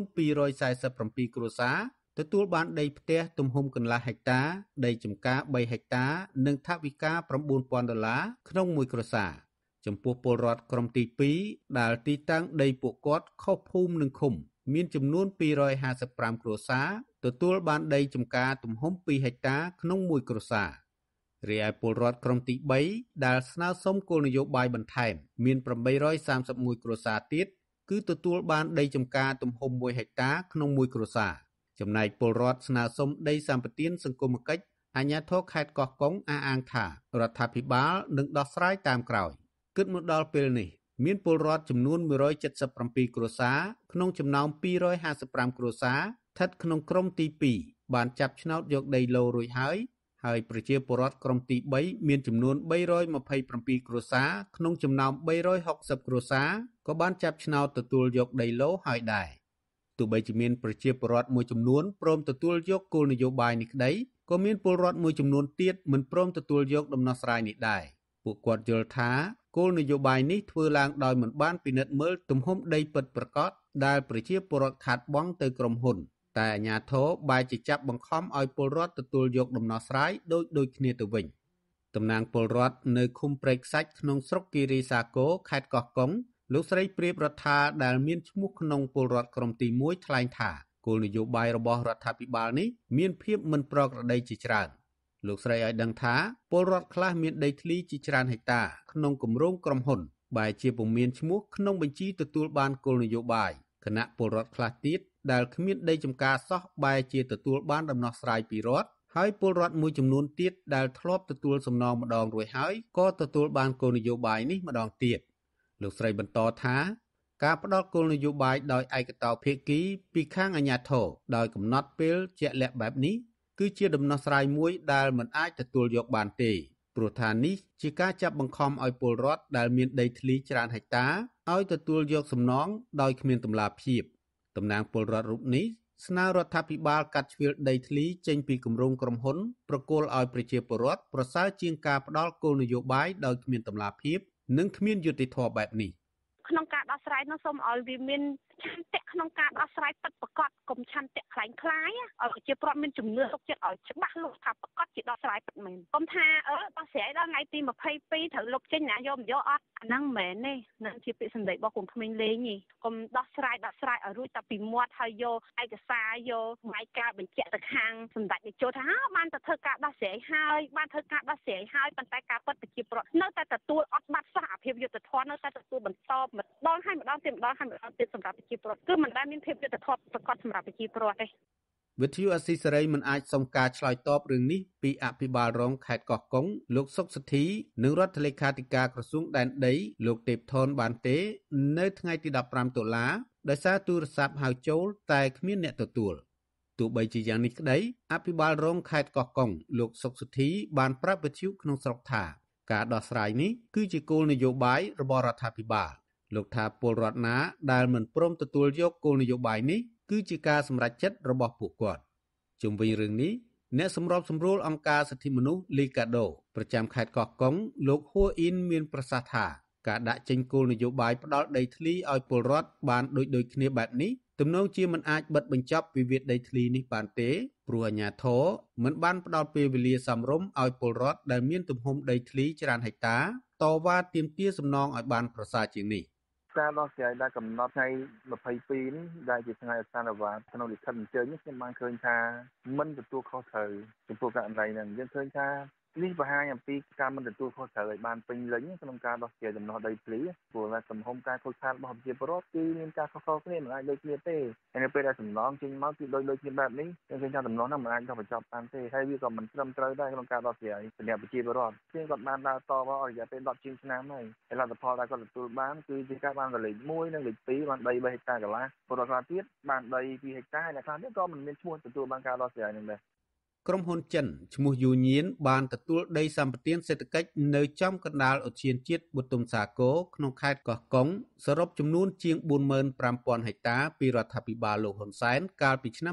247គ្រួសារទទួលបានដីផ្ទះទំហំកន្លះហិកតាដីចម្ការ3ហិកតានិងថវិកា$9,000ក្នុងមួយគ្រួសារចំពោះពលរដ្ឋក្រុមទី2ដែលទីតាំងដីពួកគាត់ខុសភូមិនិងឃុំមានចំនួន255គ្រួសារទទួលបានដីចម្ការទំហំ2ហិកតាក្នុងមួយគ្រួសាររីឯពលរដ្ឋក្រុមទី3ដែលស្នើសុំគោលនយោបាយបន្ថែមមាន831គ្រួសារទៀតគឺទទួលបានដីចម្ការទំហំ1ហិកតាក្នុងមួយគ្រួសារចំណែកពលរដ្ឋស្នើសុំដីសម្បត្តិសង្គមគិច្ចអាជ្ញាធរខេត្តកោះកុងអះអាងថារដ្ឋាភិបាលនឹងដោះស្រាយតាមក្រោយគិតមកដល់ពេលនេះមានពលរដ្ឋចំនួន177គ្រួសារក្នុងចំណោម255គ្រួសារស្ថិតក្នុងក្រុមទី2បានចាប់ឆ្នោតយកដីឡូរួចហើយប្រជាពលរដ្ឋក្រុមទី3មានចំនួន327គ្រួសារក្នុងចំណោម360គ្រួសារក៏បានចាប់ឆ្នោតទទួលយកដីឡូហើយដែរទោះបីជាមានប្រជាពលរដ្ឋមួយចំនួនព្រមទទួលយកគោលនយោបាយនេះក្តីក៏មានពលរដ្ឋមួយចំនួនទៀតមិនព្រមទទួលយកដំណោះស្រាយនេះដែរពួកគាត់យល់ថាគោលនយោបាយនេះធ្វើឡើងដោយមិនបានពិនិត្យមើលទំហំដីពិតប្រាកដដែលប្រជាពលរដ្ឋខាតបង់ទៅក្រុមហ៊ុនតែអាជ្ញាធរបែរជាចាប់បង្ខំឲ្យពលរដ្ឋទទួលយកដំណោះស្រាយដូចគ្នាទៅវិញតំណាងពលរដ្ឋនៅឃុំព្រែកខ្សាច់ក្នុងស្រុកគិរីសាគរខេត្តកោះកុងលោកស្រីព្រាបរដ្ឋាដែលមានឈ្មោះក្នុងពលរដ្ឋក្រុមទី1ថ្លែងថាគោលនយោបាយរបស់រដ្ឋាភិបាលនេះមានភាពមិនប្រក្រតីជាច្រើនលោកស្រីឲ្យដឹងថាពលរដ្ឋខ្លះមានដីធ្លីជាច្រើនហិកតាក្នុងគម្រោងក្រុមហ៊ុនបែរជាពុំមានឈ្មោះក្នុងបញ្ជីទទួលបានគោលនយោបាយគណៈពលរដ្ឋខ្លះទៀតដែលគ្មានដីចម្ការសោះបែរជាទទួលបានដំណោះស្រាយពីរដ្ឋហើយពលរដ្ឋមួយចំនួនទៀតដែលធ្លាប់ទទួលសំណងម្ដងរួចហើយក៏ទទួលបានគោលនយោបាយនេះម្ដងទៀតលោកស្រីបន្តថាការផ្ដល់គោលនយោបាយដោយឯកតោភាគីពីខាងអាជ្ញាធរដោយកំណត់ពេលជាក់លាក់បែបនេះគឺជាដំណោះស្រាយមួយដែលមិនអាចទទួលយកបានទេព្រោះថានេះជាការចាប់បង្ខំឲ្យពលរដ្ឋដែលមានដីធ្លីច្រើនហិកតាឲ្យទទួលយកសំណងដោយគ្មានតម្លាភាពតំណាងពលរដ្ឋរូបនេះស្នើរដ្ឋាភិបាលកាត់ជ្រឿលដីធ្លីចេញពីគម្រោងក្រុមហ៊ុនប្រគល់ឲ្យប្រជាពលរដ្ឋប្រសើរជាងការផ្ដល់គោលនយោបាយដោយគ្មានតម្លាភាពនិងគ្មានយុត្តិធម៌បែបនេះក្នុងការដោះស្រាយនោះសូមឲ្យវាមានឆន្ទៈក្នុងការដោះស្រាយពិតប្រាកដកុំឆន្ទៈខ្លាំងខ្លាយឲ្យប្រជាពលរដ្ឋមានជំនឿទុកចិត្តឲ្យច្បាស់លាស់ថាប្រាកដជាដោះស្រាយពិតមែនកុំថាដោះស្រាយដល់ថ្ងៃទី22ត្រូវលុបចេញណាយកអត់អាហ្នឹងមិនមែនទេនឹងជាពាក្យសម្ដីរបស់កូនក្មេងលេងទេកុំដោះស្រាយឲ្យរួចតែពីមាត់ហើយយកឯកសារយកវាយការបញ្ជាក់ទៅខាងសម្ដេចនាយកថាបានទៅធ្វើការដោះស្រាយហើយបានធ្វើការដោះស្រាយហើយប៉ុន្តែការពិតប្រជាពលរដ្ឋនៅតែទទួលអត់បាត់សោះអាភាពយុត្តិធម៌នៅតែទទួលបន្តម្ដងហើយម្ដងទៀតសម្រាប់ប្រជាពលរដ្ឋគឺមិនដែលមានភាពយុត្តិធម៌ប្រកបសម្រាប់ប្រជាពលរដ្ឋទេវិទ្យុអស៊ីសេរីមិនអាចសុំការឆ្លើយតបរឿងនេះពីអភិបាលរងខេត្តកោះកុងលោកសុកសុធីនិងរដ្ឋលេខាធិការក្រសួងដែនដីលោកទេពថនបានទេនៅថ្ងៃទី15តុលាដោយសារទូរស័ព្ទហៅចូលតែគ្មានអ្នកទទួលទោះបីជាយ៉ាងនេះក្តីអភិបាលរងខេត្តកោះកុងលោកសុកសុធីបានប្រាប់វិទ្យុក្នុងស្រុកថាការដោះស្រាយនេះគឺជាគោលនយោបាយរបស់រដ្ឋាភិបាលលោកថាពលរដ្ឋណាដែលមិនព្រមទទួលយកគោលនយោបាយនេះគឺជាការសម្រេចចិត្តរបស់ពួកគាត់ជុំវិញរឿងនេះអ្នកសម្របសម្រួលអង្គការសិទ្ធិមនុស្សលីកាដូប្រចាំខេត្តកោះកុងលោកហួរអ៊ីនមានប្រសាសន៍ថាការដាក់ចេញគោលនយោបាយផ្ដាល់ដីធ្លីឲ្យពលរដ្ឋបានដូចគ្នាបែបនេះទំនងជាមិនអាចបិទបញ្ចប់វិវាទដីធ្លីនេះបានទេព្រោះអាជ្ញាធរមិនបានផ្ដល់ពេលវេលាសមរម្យឲ្យពលរដ្ឋដែលមានទំហំដីធ្លីច្រើនហិកតាតវ៉ាទាមទារសំណងឲ្យបានប្រសើរជាងនេះការដោះស្រាយដែលកំណត់ថ្ងៃ22នេះដែលជាថ្ងៃអសានវ៉ាក្នុងលិខិតអញ្ជើញនេះខ្ញុំបានឃើញថាមិនទទួលខុសត្រូវចំពោះករណីហ្នឹងយើងឃើញថានេះបង្ហាញអំពីការមិនទទួលខុសត្រូវឲ្យបានពេញលេញក្នុងការដោះស្រាយដំណោះដីធ្លីព្រោះតែទំហំការខូចខាតរបស់ប្រជាពលរដ្ឋគឺមានការខុសៗគ្នាមិនអាចដូចគ្នាទេហើយនៅពេលដែលសំណងចេញមកគឺដូចគ្នាបែបនេះយើងឃើញថាដំណោះហ្នឹងមិនអាចដោះបញ្ចប់បានទេហើយវាក៏មិនត្រឹមត្រូវដែរក្នុងការដោះស្រាយសម្រាប់ប្រជាពលរដ្ឋជាងគាត់បានដើរតវ៉ាអស់រយៈពេល10ជាងឆ្នាំហើយហើយលទ្ធផលដែលគាត់ទទួលបានគឺជាការបានលេខ1និងលេខ2បានដី3ហិកតាកន្លះពលរដ្ឋខ្លះទៀតបានដី2ហិកតាហើយអ្នកខ្លះទៀតក៏មិនមានឈ្មោះទទួលបានការដោះស្រាយនឹងដែរក្រុមហ៊ុនចិនឈ្មោះយូញៀនបានទទួលដីសម្បត្តិសេដ្ឋកិច្ចនៅចំកណ្ដាលឧទ្យានជាតិបុទុមសាគរក្នុងខេត្តកោះកុងសរុបចំនួនជាង 45,000 ហិកតាពីរដ្ឋាភិបាលលោកហ៊ុនសែនកាលពីឆ្នាំ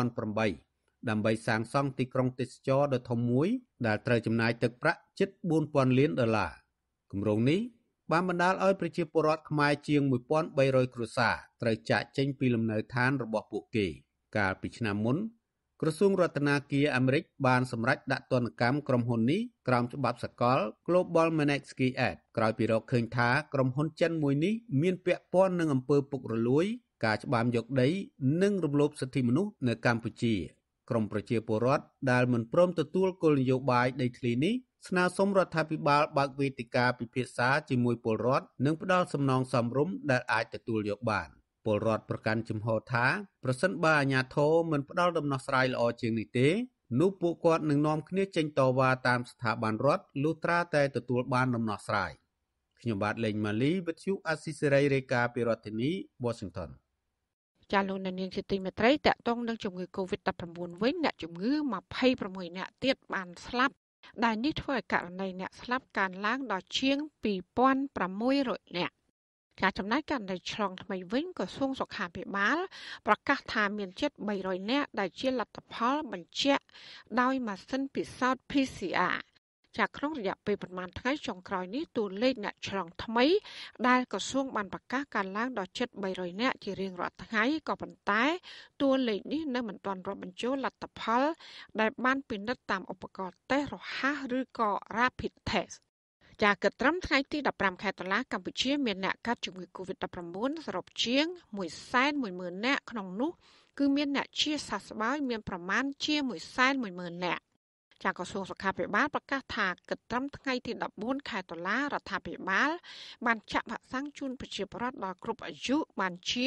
2008 ដើម្បីសាងសង់ទីក្រុងទេសចរណ៍ដ៏ធំមួយដែលត្រូវចំណាយទឹកប្រាក់ជិត $4,000 លានគម្រោងនេះបានបណ្ដាលឲ្យប្រជាពលរដ្ឋខ្មែរជាង 1,300 គ្រួសារត្រូវចាកចេញពីលំនៅឋានរបស់ពួកគេកាលពីឆ្នាំមុនក្រសួងរដ្ឋាភិបាលអាមេរិកបានសម្រេចដាក់ទណ្ឌកម្មក្រុមហ៊ុននេះក្រោមច្បាប់សកល Global Magnitsky Act ក្រោយពីរកឃើញថាក្រុមហ៊ុនចិនមួយនេះមានពាក់ព័ន្ធនឹងអំពើពុករលួយការច្បាមយកដីនិងរំលោភសិទ្ធិមនុស្សនៅកម្ពុជាក្រមប្រជាពលរដ្ឋដែលមិនព្រមទទួលគោលនយោបាយដីធ្លីនេះស្នើសុំរដ្ឋាភិបាលបើកវេទិកាពិភាក្សាជាមួយពលរដ្ឋនិងផ្ដល់សំណងសមរម្យដែលអាចទទួលយកបានពលរដ្ឋប្រកាន់ជំហរថាប្រសិនបើអាជ្ញាធរមិនផ្ដល់ដំណោះស្រាយល្អជាងនេះទេនោះពួកគាត់នឹងនាំគ្នាចេញតវ៉ាតាមស្ថាប័នរដ្ឋលុះត្រាតែទទួលបានដំណោះស្រាយខ្ញុំបាទលេងម៉ាលីវិទ្យុអាស៊ីសេរីរាយការណ៍ពីរដ្ឋធានី Washington ចាលោកនាងជាទីមេត្រីតកតងនឹងជំងឺ Covid-19 វិញអ្នកជំងឺ26នាក់ទៀតបានស្លាប់ដែលនេះធ្វើឲ្យករណីអ្នកស្លាប់កើនឡើងដល់ជាង2600នាក់ការចំណាយករណីឆ្លងថ្មីវិញក្រសួងសុខាភិបាលប្រកាសថាមានជិត300នាក់ដែលជាលទ្ធផលបញ្ជាក់ដោយម៉ាស៊ីនពិសោធន៍ PCR จากក្នុងរយៈពេលប្រមាណថ្ងៃចុងក្រោយនេះតួលេខអ្នកឆ្លងថ្មីដែលក្រសួងបានប្រកាសកើនឡើងដល់ជិត300នាក់ជារៀងរាល់ថ្ងៃក៏ប៉ុន្តែតួលេខនេះនៅមិនទាន់រាប់បញ្ចូលលទ្ធផលដែលបានពិនិត្យតាមឧបករណ៍តេស្តរហ័សឬក៏ Rapid Test ចាកត្រឹមថ្ងៃទី15ខែតុលាកម្ពុជាមានអ្នកកើតជំងឺ Covid-19 សរុបជាង 110,000 នាក់ក្នុងនោះគឺមានអ្នកជាសះស្បើយមានប្រមាណជា 110,000 នាក់ចាក្រសួងសុខាភិបាលប្រកាសថាគិតត្រឹមថ្ងៃទី14ខែតុលារដ្ឋាភិបាលបានចាក់វ៉ាក់សាំងជូនប្រជាពលរដ្ឋដល់គ្រប់អាយុបានជាង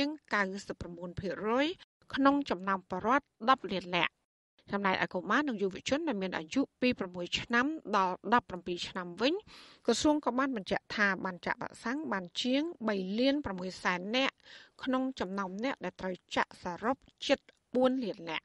99% ក្នុងចំណោមប្រជាពលរដ្ឋ10លាននាក់ចំណែកឯកុមារនិងយុវជនដែលមានអាយុពី6ឆ្នាំដល់17ឆ្នាំវិញក្រសួងក៏បានបញ្ជាក់ថាបានចាក់វ៉ាក់សាំងបានជាង 3 លាន 6 សែននាក់ក្នុងចំណោមអ្នកដែលត្រូវចាក់សរុបជិត 4 លាននាក់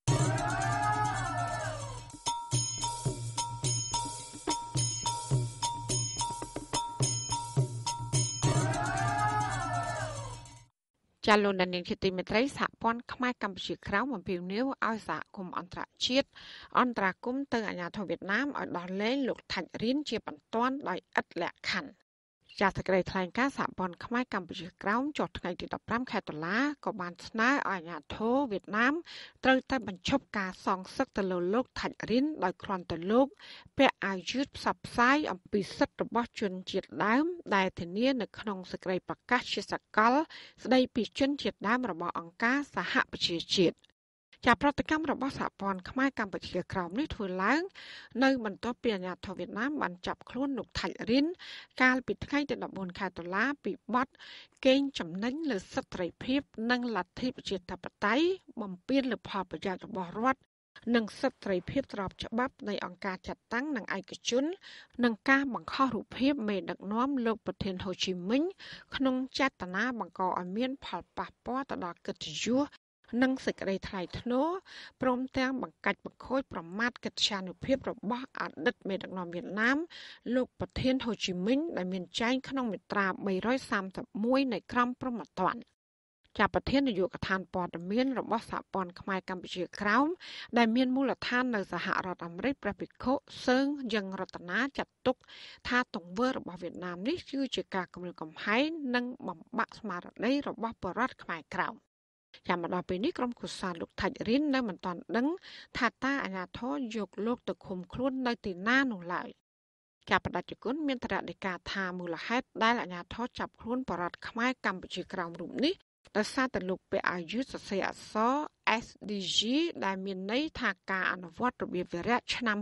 ចាលោកនាងជាទីមេត្រីសហព័ន្ធខ្មែរកម្ពុជាក្រៅអំពាវនាវឲ្យសហគមន៍អន្តរជាតិអន្តរាគមន៍ទៅអាជ្ញាធរវៀតណាមឲ្យដោះលែងលោកថាច់រៀនជាបន្ទាន់ដោយឥតលក្ខខណ្ឌចាសសេចក្តីថ្លែងការណ៍សហព័ន្ធខ្មែរកម្ពុជាក្រៅចុះថ្ងៃទី15ខែតុលាក៏បានស្នើឲ្យអាជ្ញាធរវៀតណាមត្រូវតែបញ្ឈប់ការសងសឹកទៅលើលោកថាច់រៀនដោយគ្រាន់តែលោកពាក់អាវយឺតផ្សព្វផ្សាយអំពីសិទ្ធិរបស់ជនជាតិដើមដែលធានានៅក្នុងសេចក្តីប្រកាសជាសកលស្តីពីជនជាតិដើមរបស់អង្គការសហប្រជាជាតិជាប្រតិកម្មរបស់សហព័ន្ធខ្មែរកម្ពុជាក្រោមនេះធ្វើឡើងនៅបន្ទាប់ពីអាជ្ញាធរវៀតណាមបានចាប់ខ្លួនលោកថាច់រៀនកាលពីថ្ងៃទី14ខែតុលាពីបទកេងចំណេញលើសិទ្ធិសេរីភាពនិងលទ្ធិប្រជាធិបតេយ្យបំពានលើផលប្រយោជន៍របស់រដ្ឋនិងសិទ្ធិសេរីភាពស្របច្បាប់នៃអង្គការចាត់តាំងនិងឯកជននិងការបង្ខំរូបភាពមេដឹកនាំលោកប្រធានហ៊ូជីមិញក្នុងចេតនាបង្កឲ្យមានផលប៉ះពាល់ទៅដល់កិត្តិយសនិងសេចក្តីថ្លៃថ្នូរព្រមទាំងបង្កាច់បង្ខូចប្រមាថកិត្យានុភាពរបស់អតីតមេដឹកនាំវៀតណាមលោកប្រធានហ៊ូជីមិញដែលមានចែងក្នុងមាត្រា331នៃក្រមព្រហ្មទណ្ឌចាប់ប្រធាននាយកដ្ឋានព័ត៌មានរបស់សហព័ន្ធខ្មែរកម្ពុជាក្រោមដែលមានមូលដ្ឋាននៅសហរដ្ឋអាមេរិកព្រះភិក្ខុសើងយ៉ាងរតនាចាត់ទុកថាទង្វើរបស់វៀតណាមនេះគឺជាការគំរាមកំហែងនិងបំបាក់ស្មារតីរបស់ប្រជាពលរដ្ឋខ្មែរក្រោមចាំមកដល់ពេលនេះក្រុមគូសាលោកថាច់រៀននៅមិនទាន់ដឹងថាតើអាជ្ញាធរយកលោកទៅឃុំខ្លួននៅទីណានោះឡើយការបដិជនមានថ្នាក់នៃការថាមូលហេតុដែលអាជ្ញាធរចាប់ខ្លួនបរដ្ឋខ្មែរកម្ពុជាក្រោមរូបនេះដោយសារតែលោកពាក់អាវយឺតសរសេរអក្សរ SDG ដែលមានន័យថាការអនុវត្តរបៀបវារៈឆ្នាំ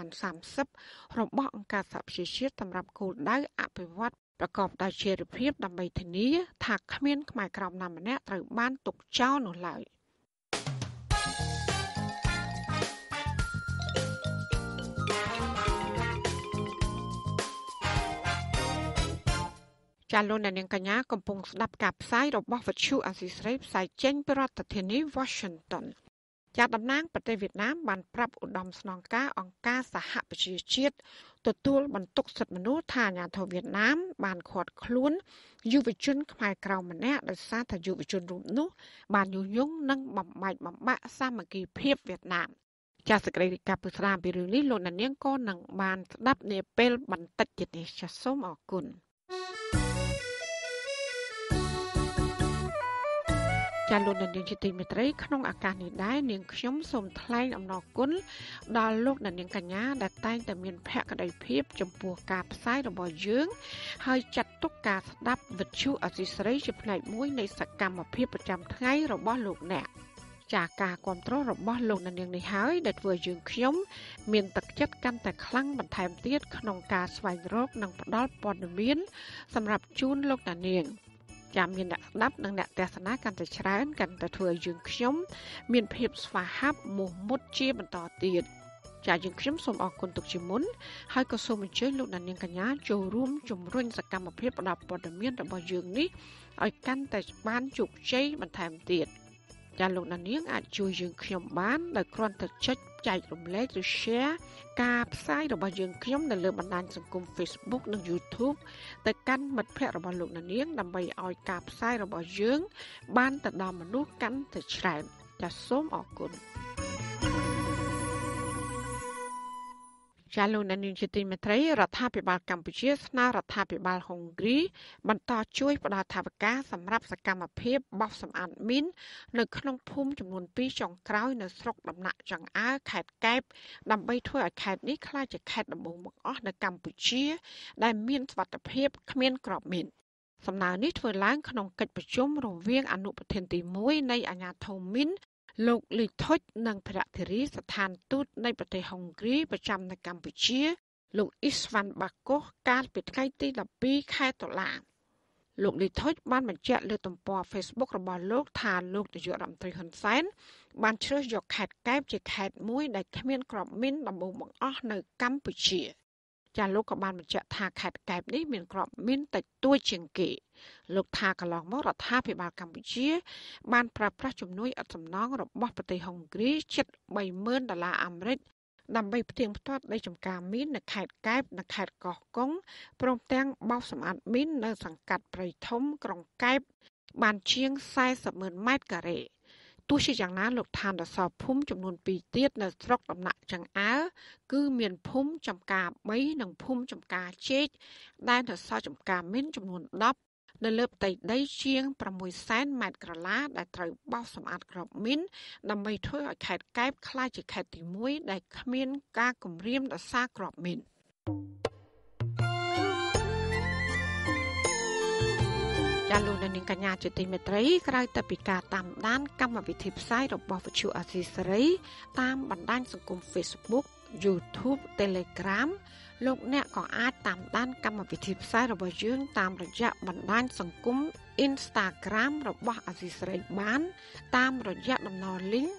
2030របស់អង្គការសហប្រជាជាតិសម្រាប់គោលដៅអភិវឌ្ឍប្រកបដោយចីរភាពដើម្បីធានាថាគ្មានខ្មែរក្រោមណាម្នាក់ត្រូវបានទុកចោលនោះឡើយចាលោកអ្នកនាងកញ្ញាកំពុងស្ដាប់ការផ្សាយរបស់វិទ្យុអាស៊ីសេរីផ្សាយចេញពីរដ្ឋធានី Washington ចាតំណាងប្រទេសវៀតណាមបានប្រាប់ឧត្តមស្នងការអង្គការសហប្រជាជាតិទទួលបន្ទុកសិទ្ធិមនុស្សថាអាញាធិបតេយ្យវៀតណាមបានឃាត់ខ្លួនយុវជនខ្មែរក្រៅម្នាក់ដោយសារថាយុវជនរូបនោះបានញុះញង់និងបំបែកបំបាក់សាមគ្គីភាពវៀតណាមចាសសេចក្តីរាយការណ៍ពីស្ដាមពីរឿងនេះលោកអ្នកនាងក៏នឹងបានស្ដាប់នាពេលបន្តិចទៀតនេះចាសសូមអរគុណចាលោកនាងជាទីមេត្រីក្នុងឱកាសនេះដែរនាងខ្ញុំសូមថ្លែងអំណរគុណដល់លោកនាងកញ្ញាដែលតែងតែមានភក្ដីភាពចំពោះការផ្សាយរបស់យើងហើយចាត់ទុកការស្ដាប់វិទ្យុអសីស្រីជាផ្នែកមួយនៃសកម្មភាពប្រចាំថ្ងៃរបស់លោកអ្នកចាការគ្រប់គ្រងរបស់លោកនាងនេះហើយដែលធ្វើយើងខ្ញុំមានទឹកចិត្តកាន់តែខ្លាំងបន្ថែមទៀតក្នុងការស្វែងរកនិងផ្តល់ព័ត៌មានសម្រាប់ជូនលោកនាងចាំមានអ្នកស្ដាប់និងអ្នកទស្សនាកាន់តែច្រើនកាន់តែធ្វើឲ្យយើងខ្ញុំមានភាពស្វាហាប់មោះមុតជាបន្តទៀតចាយើងខ្ញុំសូមអរគុណទុកជាមុនហើយក៏សូមអញ្ជើញលោកអ្នកនាងកញ្ញាចូលរួមជំរុញសកម្មភាពផ្តល់ព័ត៌មានរបស់យើងនេះឲ្យកាន់តែបានជោគជ័យបន្ថែមទៀតចាលោកអ្នកនាងអាចជួយយើងខ្ញុំបានដោយគ្រាន់តែចុចចែករំលែកឬ share ការផ្សាយរបស់យើងខ្ញុំនៅលើបណ្ដាញសង្គម Facebook និង YouTube ទៅកាន់មិត្តភ័ក្តិរបស់លោកអ្នកនាងដើម្បីឲ្យការផ្សាយរបស់យើងបានទៅដល់មនុស្សកាន់តែច្រើនចាសូមអរគុណចាលោកអ្នកនាងជាទីមេត្រីរដ្ឋាភិបាលកម្ពុជាស្នើរដ្ឋាភិបាលហុងគ្រីបន្តជួយផ្តល់ថវិកាសម្រាប់សកម្មភាពបោសសម្អាតមីននៅក្នុងភូមិចំនួន2ចុងក្រោយនៅស្រុកដំណាក់ចង្អើខេត្តកែបដើម្បីធ្វើឲ្យខេត្តនេះក្លាយជាខេត្តដំបូងបង្អស់នៅកម្ពុជាដែលមានសុវត្ថិភាពគ្មានគ្រាប់មីនសំណើនេះធ្វើឡើងក្នុងកិច្ចប្រជុំរវាងអនុប្រធានទី1នៃអាជ្ញាធរមីនលោកលីថុចនិងភរិធារីស្ថានទូតនៃប្រទេសហុងគ្រីប្រចាំនៅកម្ពុជាលោកអ៊ីស្វ៉ាន់បាកូសកាលពីថ្ងៃទី12ខែតុលាលោកលីថុចបានបញ្ជាក់លើទំព័រ Facebook របស់លោកថាលោកនាយករដ្ឋមន្ត្រីហ៊ុនសែនបានជ្រើសយកខេត្តកែបជាខេត្តមួយដែលគ្មានគ្រាប់មីនដំបូងបង្អស់នៅកម្ពុជាចាលោកក៏បានបញ្ជាក់ថាខេត្តកែបនេះមានគ្រាប់មីនតិចតួចជាងគេលោកថាកន្លងមករដ្ឋាភិបាលកម្ពុជាបានប្រើប្រាស់ជំនួយឥតសំណងរបស់ប្រទេសហុងគ្រីជិត$30,000អាមេរិកដើម្បីផ្ទៀងផ្ទាត់ដីចម្ការមីននៅខេត្តកែបនិងខេត្តកោះកុងព្រមទាំងបោសសម្អាតមីននៅសង្កាត់ព្រៃធំក្រុងកែបបានជាង40,000ម៉ែត្រការ៉េទោះជាយ៉ាងណាលោកឋានរសរភូមិចំនួន2ទៀតនៅស្រុកដំណាក់ចង្អើគឺមានភូមិចំការ3និងភូមិចំការជែកដែលនៅសល់ចំការមីនចំនួន10នៅលើផ្ទៃដីជាង600,000ម៉ែត្រក្រឡាដែលត្រូវបោសសម្អាតគ្រាប់មីនដើម្បីធ្វើឲ្យខេត្តកែបក្លាយជាខេត្តទី1ដែលគ្មានការគំរាមដោយសារគ្រាប់មីនចាលោកនាងកញ្ញាជាទីមេត្រីក្រៅតែពីការតាមដានកម្មវិធីផ្សាយរបស់វិទ្យុអាស៊ីសេរីតាមបណ្ដាញសង្គម Facebook YouTube Telegram លោកអ្នកក៏អាចតាមដានកម្មវិធីផ្សាយរបស់យើងតាមរយៈបណ្ដាញសង្គម Instagram របស់អាស៊ីសេរីបានតាមរយៈតំណ link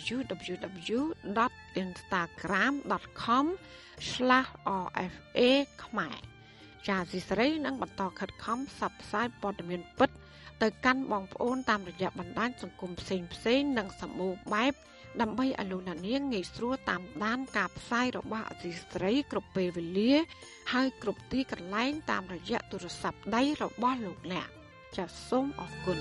www.instagram.com/rfa ខ្មែរចាអាស៊ីសេរីនឹងបន្តខិតខំផ្សព្វផ្សាយព័ត៌មានពិតទៅកាន់បងប្អូនតាមរយៈបណ្ដាញសង្គមផ្សេងៗនិងសម្បូរបែបដើម្បីឲ្យលោកអ្នកនាងងាយស្រួលតាមដានការផ្សាយរបស់អាស៊ីសេរីគ្រប់ពេលវេលាហើយគ្រប់ទីកន្លែងតាមរយៈទូរស័ព្ទដៃរបស់លោកអ្នកចាសសូមអរគុណ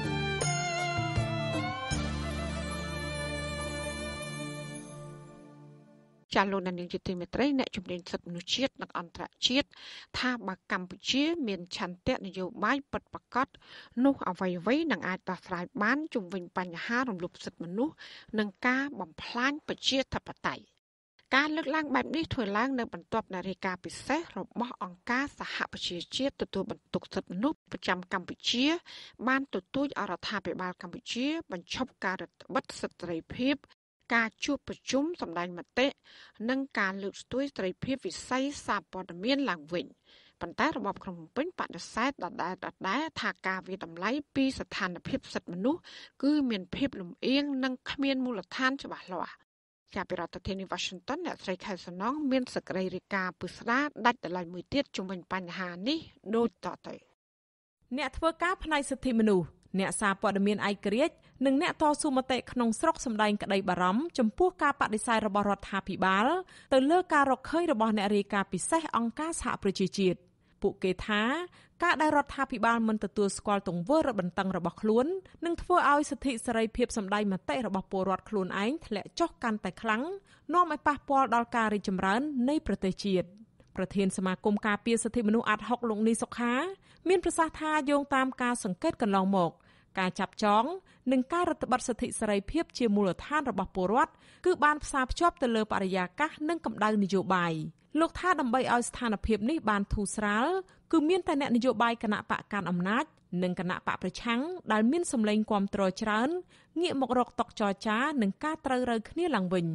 ចាលោកនាងជាទីមេត្រីអ្នកជំនាញសិទ្ធិមនុស្សជាតិនិងអន្តរជាតិថាបើកម្ពុជាមានឆន្ទៈនយោបាយពិតប្រាកដនោះអ្វីៗនឹងអាចដោះស្រាយបានជុំវិញបញ្ហារំលោភសិទ្ធិមនុស្សនិងការបំផ្លាញប្រជាធិបតេយ្យការលើកឡើងបែបនេះធ្វើឡើងនៅបន្ទាប់នៃរាយការណ៍ពិសេសរបស់អង្គការសហប្រជាជាតិទទួលបន្ទុកសិទ្ធិមនុស្សប្រចាំកម្ពុជាបានទទូចអរដ្ឋាភិបាលកម្ពុជាបញ្ឈប់ការរដ្ឋបិទសិទ្ធិសេរីភាពការជួបប្រជុំសម្ដែងមតិនិងការលើកស្ទួយសេរីភាពវិស័យសារព័ត៌មានឡើងវិញប៉ុន្តែរបបក្រុងភ្នំពេញបដិសេធដដែលថាការវិតម្លៃពីស្ថានភាពសិទ្ធិមនុស្សគឺមានភាពលំអៀងនិងគ្មានមូលដ្ឋានច្បាស់លាស់ជាប្រធានាធិបតី Washington អ្នកស្រីខែសំណងមានសេចក្តីរាយការណ៍ពិស្ដារដាច់ដライមួយទៀតជុំវិញបញ្ហានេះដូចតទៅអ្នកធ្វើការផ្នែកសិទ្ធិមនុស្សអ្នកសារព័ត៌មានឯករាជ្យនិងអ្នកតស៊ូមតិក្នុងស្រុកសម្ដែងក្តីបារម្ភចំពោះការបដិសេធរបស់រដ្ឋាភិបាលទៅលើការរកឃើញរបស់អ្នករាយការណ៍ពិសេសអង្គការសហប្រជាជាតិពួកគេថាការដែលរដ្ឋាភិបាលមិនទទួលស្គាល់ទង្វើរឹតបន្តឹងរបស់ខ្លួននឹងធ្វើឲ្យសិទ្ធិសេរីភាពសម្ដែងមតិរបស់ពលរដ្ឋខ្លួនឯងធ្លាក់ចុះកាន់តែខ្លាំងនាំឲ្យប៉ះពាល់ដល់ការរីកចម្រើននៃប្រទេសជាតិប្រធានសមាគមការពារសិទ្ធិមនុស្សអាត់ហុកលោកនីសុខាមានប្រសាសន៍ថាយោងតាមការសង្កេតកន្លងមកការចាប់ចងនិងការរឹតបន្តឹងសិទ្ធិសេរីភាពជាមូលដ្ឋានរបស់ពលរដ្ឋគឺបានផ្សារភ្ជាប់ទៅលើបរិយាកាសនិងកម្ដៅនយោបាយលោកថាដើម្បីឲ្យស្ថានភាពនេះបានធូរស្រាលគឺមានតែអ្នកនយោបាយគណៈបកកាន់អំណាចនិងគណៈបកប្រឆាំងដែលមានសម្លេងគាំទ្រច្រើនងាកមករកតុចរចានិងការត្រូវរើគ្នាឡើងវិញ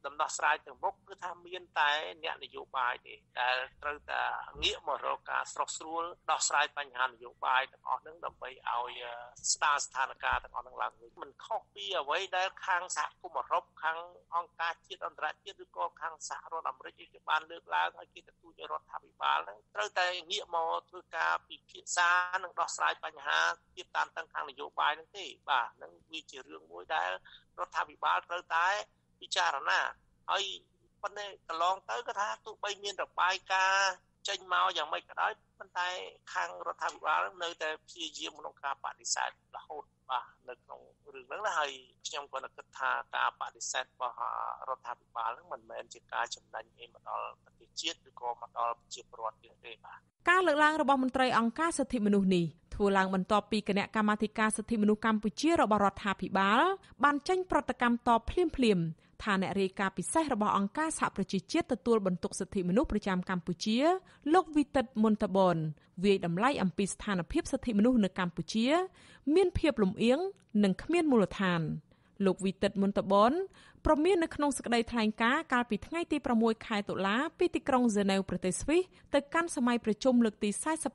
ដំណោះស្រាយទៅមុខគឺថាមានតែអ្នកនយោបាយទេដែលត្រូវតែងាកមករកការស្រោះស្រួលដោះស្រាយបញ្ហានយោបាយទាំងអស់ហ្នឹងដើម្បីឲ្យស្ដារស្ថានភាពទាំងអស់ហ្នឹងឡើងវិញមិនខុសពីអ្វីដែលខាងសហគមន៍អឺរ៉ុបខាងអង្គការជាតិអន្តរជាតិឬក៏ខាងសហរដ្ឋអាមេរិកគេបានលើកឡើងឲ្យគេទទូចរដ្ឋាភិបាលហ្នឹងត្រូវតែងាកមកធ្វើការពិភាក្សានិងដោះស្រាយបញ្ហាភាពតានតឹងខាងនយោបាយហ្នឹងទេបាទហ្នឹងវាជារឿងមួយដែលរដ្ឋាភិបាលត្រូវតែពិចារណាហើយប៉ុន្តែកន្លងទៅគាត់ថាទោះបីមានរបាយការណ៍ចេញមកយ៉ាងម៉េចក៏ដោយប៉ុន្តែខាងរដ្ឋាភិបាលនៅតែព្យាយាមក្នុងការបដិសេធរហូតបាទនៅក្នុងរឿងហ្នឹងណាហើយខ្ញុំក៏គិតថាការបដិសេធរបស់រដ្ឋាភិបាលហ្នឹងមិនមែនជាការចំណេញអីមកដល់ប្រទេសជាតិឬក៏មកដល់ប្រជាពលរដ្ឋទេបាទការលើកឡើងរបស់មន្ត្រីអង្គការសិទ្ធិមនុស្សនេះធ្វើឡើងបន្ទាប់ពីគណៈកម្មាធិការសិទ្ធិមនុស្សកម្ពុជារបស់រដ្ឋាភិបាលបានចេញប្រតិកម្មតបភ្លាមៗថាអ្នករាយការណ៍ពិសេសរបស់អង្គការសហប្រជាជាតិទទួលបន្ទុកសិទ្ធិមនុស្សប្រចាំកម្ពុជាលោកវីតិតមុនតបនវាយតម្លៃអំពីស្ថានភាពសិទ្ធិមនុស្សនៅកម្ពុជាមានភាពលំអៀងនិងគ្មានមូលដ្ឋានលោកវីតិតមុនតបនប្រមាននៅក្នុងសេចក្តីថ្លែងការណ៍កាលពីថ្ងៃទី6 ខែតុលាពីទីក្រុងហ្សឺណែវប្រទេសស្វីសទៅកាន់សម័យប្រជុំលើកទី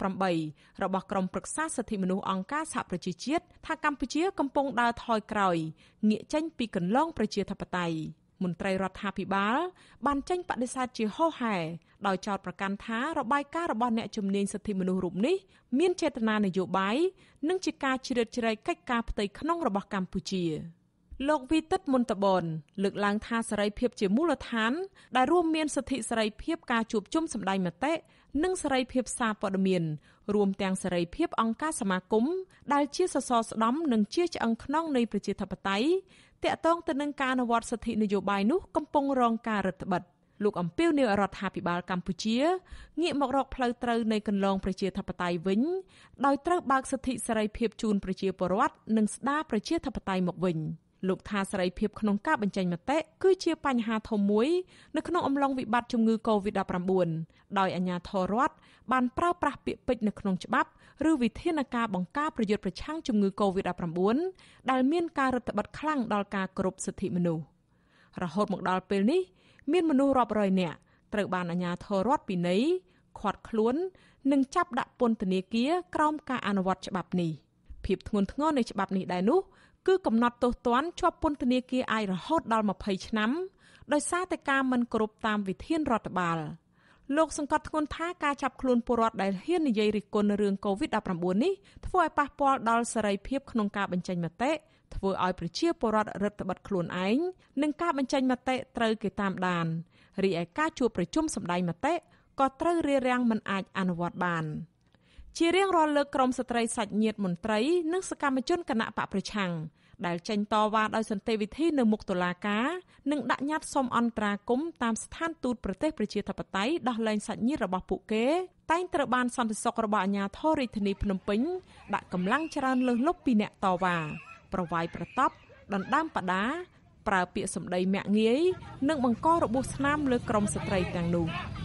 48របស់ក្រុមប្រឹក្សាសិទ្ធិមនុស្សអង្គការសហប្រជាជាតិថាកម្ពុជាកំពុងដើរថយក្រោយងាកចេញពីគន្លងប្រជាធិបតេយ្យមន្ត្រីរដ្ឋាភិបាលបានចេញបដិសេធជាហូរហែដោយចោទប្រកាន់ថារបាយការណ៍របស់អ្នកជំនាញសិទ្ធិមនុស្សរូបនេះមានចេតនានយោបាយនិងជាការជ្រៀតជ្រែកកិច្ចការផ្ទៃក្នុងរបស់កម្ពុជាលោកវីតិតមុនតបនលើកឡើងថាសេរីភាពជាមូលដ្ឋានដែលរួមមានសិទ្ធិសេរីភាពការជួបជុំសម្ដែងមតិនិងសេរីភាពសារព័ត៌មានរួមទាំងសេរីភាពអង្គការសមាគមដែលជាសសរស្តម្ភនិងជាឆ្អឹងខ្នងនៃប្រជាធិបតេយ្យតាក់ទងទៅនឹងការអនុវត្តសិទ្ធិនយោបាយនោះកំពុងរងការរឹតបន្តឹងលោកអំពីវនាវរដ្ឋាភិបាលកម្ពុជាងាកមករកផ្លូវត្រូវនៃគន្លងប្រជាធិបតេយ្យវិញដោយត្រូវបើកសិទ្ធិសេរីភាពជូនប្រជាពលរដ្ឋនិងស្ដារប្រជាធិបតេយ្យមកវិញលោកថាសេរីភាពក្នុងការបញ្ចេញមតិគឺជាបញ្ហាធំមួយនៅក្នុងអំឡុងវិបត្តិជំងឺ Covid-19 ដោយអាជ្ញាធររដ្ឋបានប្រើប្រាស់ពាក្យពេចន៍នៅក្នុងច្បាប់ឬវិធានការបង្ការប្រយុទ្ធប្រឆាំងជំងឺ Covid-19 ដែលមានការរឹតបន្តឹងខ្លាំងដល់ការគោរពសិទ្ធិមនុស្សរហូតមកដល់ពេលនេះមានមនុស្សរាប់រយនាក់ត្រូវបានអាជ្ញាធររដ្ឋពិន័យឃាត់ខ្លួននិងចាប់ដាក់ពន្ធនាគារក្រោមការអនុវត្តច្បាប់នេះភាពធ្ងន់ធ្ងរនៃច្បាប់នេះដែរនោះគឺកំណត់ទោសទណ្ឌជាប់ពន្ធនាគារអាចរហូតដល់20ឆ្នាំដោយសារតែការមិនគោរពតាមវិធានរដ្ឋបាលលោកសង្កត់ធ្ងន់ថាការចាប់ខ្លួនពលរដ្ឋដែលហ៊ាននិយាយរិះគន់រឿង COVID-19 នេះធ្វើឲ្យប៉ះពាល់ដល់សេរីភាពក្នុងការបញ្ចេញមតិធ្វើឲ្យប្រជាពលរដ្ឋរឹតបន្តឹងខ្លួនឯងនិងការបញ្ចេញមតិត្រូវគេតាមដានរីឯការជួបប្រជុំសម្ដែងមតិក៏ត្រូវរារាំងមិនអាចអនុវត្តបានជារៀងរាល់លើកក្រុមស្ត្រីសាច់ញាតិមន្ត្រីនិងសកម្មជនគណៈបកប្រឆាំងដែលចេញតវ៉ាដោយសន្តិវិធីនៅមុខតុលាការនិងដាក់ញត្តិសុំអន្តរាគមន៍តាមស្ថានទូតប្រទេសប្រជាធិបតេយ្យដោះលែងសាច់ញាតិរបស់ពួកគេតែងត្រូវបានសន្តិសុខរបស់អាជ្ញាធររាជធានីភ្នំពេញដាក់កម្លាំងច្រើនលើសលប់ពីអ្នកតវ៉ាប្រវាយប្រតប់ដណ្ដើមបដាប្រើពាក្យសម្ដីមាក់ងាយនិងបង្ករបួសស្នាមលើក្រុមស្ត្រីទាំងនោះ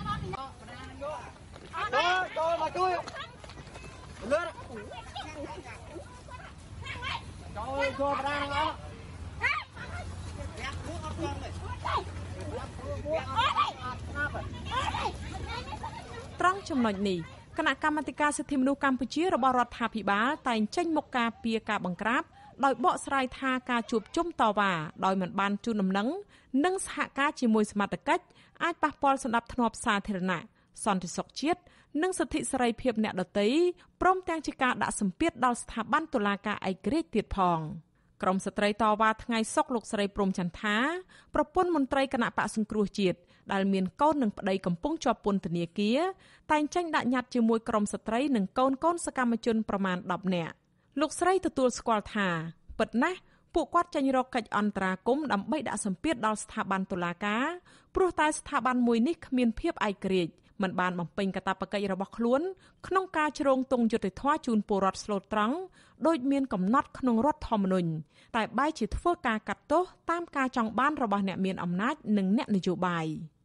ត្រង់ចំណុចនេះគណៈកម្មាធិការសិទ្ធិមនុស្សកម្ពុជារបស់រដ្ឋាភិបាលតែងចេញមុខការពារការបង្ក្រាបដោយបកស្រាយថាការជួបជុំតវ៉ាដោយមិនបានជូនដំណឹងនិងសហការជាមួយសមត្ថកិច្ចអាចប៉ះពាល់សណ្ដាប់ធ្នាប់សាធារណៈសន្តិសុខជាតិនិងសិទ្ធិសេរីភាពអ្នកដទៃព្រមទាំងជាការដាក់សម្ពាធដល់ស្ថាប័នតុលាការឯករាជ្យទៀតផងក្រមស្ត្រីតវ៉ាថ្ងៃសុក្រលោកស្រីព្រំចន្ទថាប្រពន្ធមន្ត្រីគណៈបកសង្គ្រោះជាតិដែលមានកូននិងប្តីកំពុងជាប់ពន្ធនាគារតែងចេញដាក់ញត្តិជាមួយក្រមស្ត្រីនិងកូនសកម្មជនប្រមាណ10នាក់លោកស្រីទទួលស្គាល់ថាពិតណាស់ពួកគាត់ចេញរកកិច្ចអន្តរាគមន៍ដើម្បីដាក់សម្ពាធដល់ស្ថាប័នតុលាការព្រោះតែស្ថាប័នមួយនេះគ្មានភាពឯករាជ្យមិនបានបំពេញកាតព្វកិច្ចរបស់ខ្លួនក្នុងការជ្រងទង់យុត្តិធម៌ជូនពលរដ្ឋស្លូតត្រង់ដោយមានកំណត់ក្នុងរដ្ឋធម្មនុញ្ញតែបែរជាធ្វើការកាត់ទោសតាមការចង់បានរបស់អ្នកមានអំណាចនិងអ្នកនយោបាយ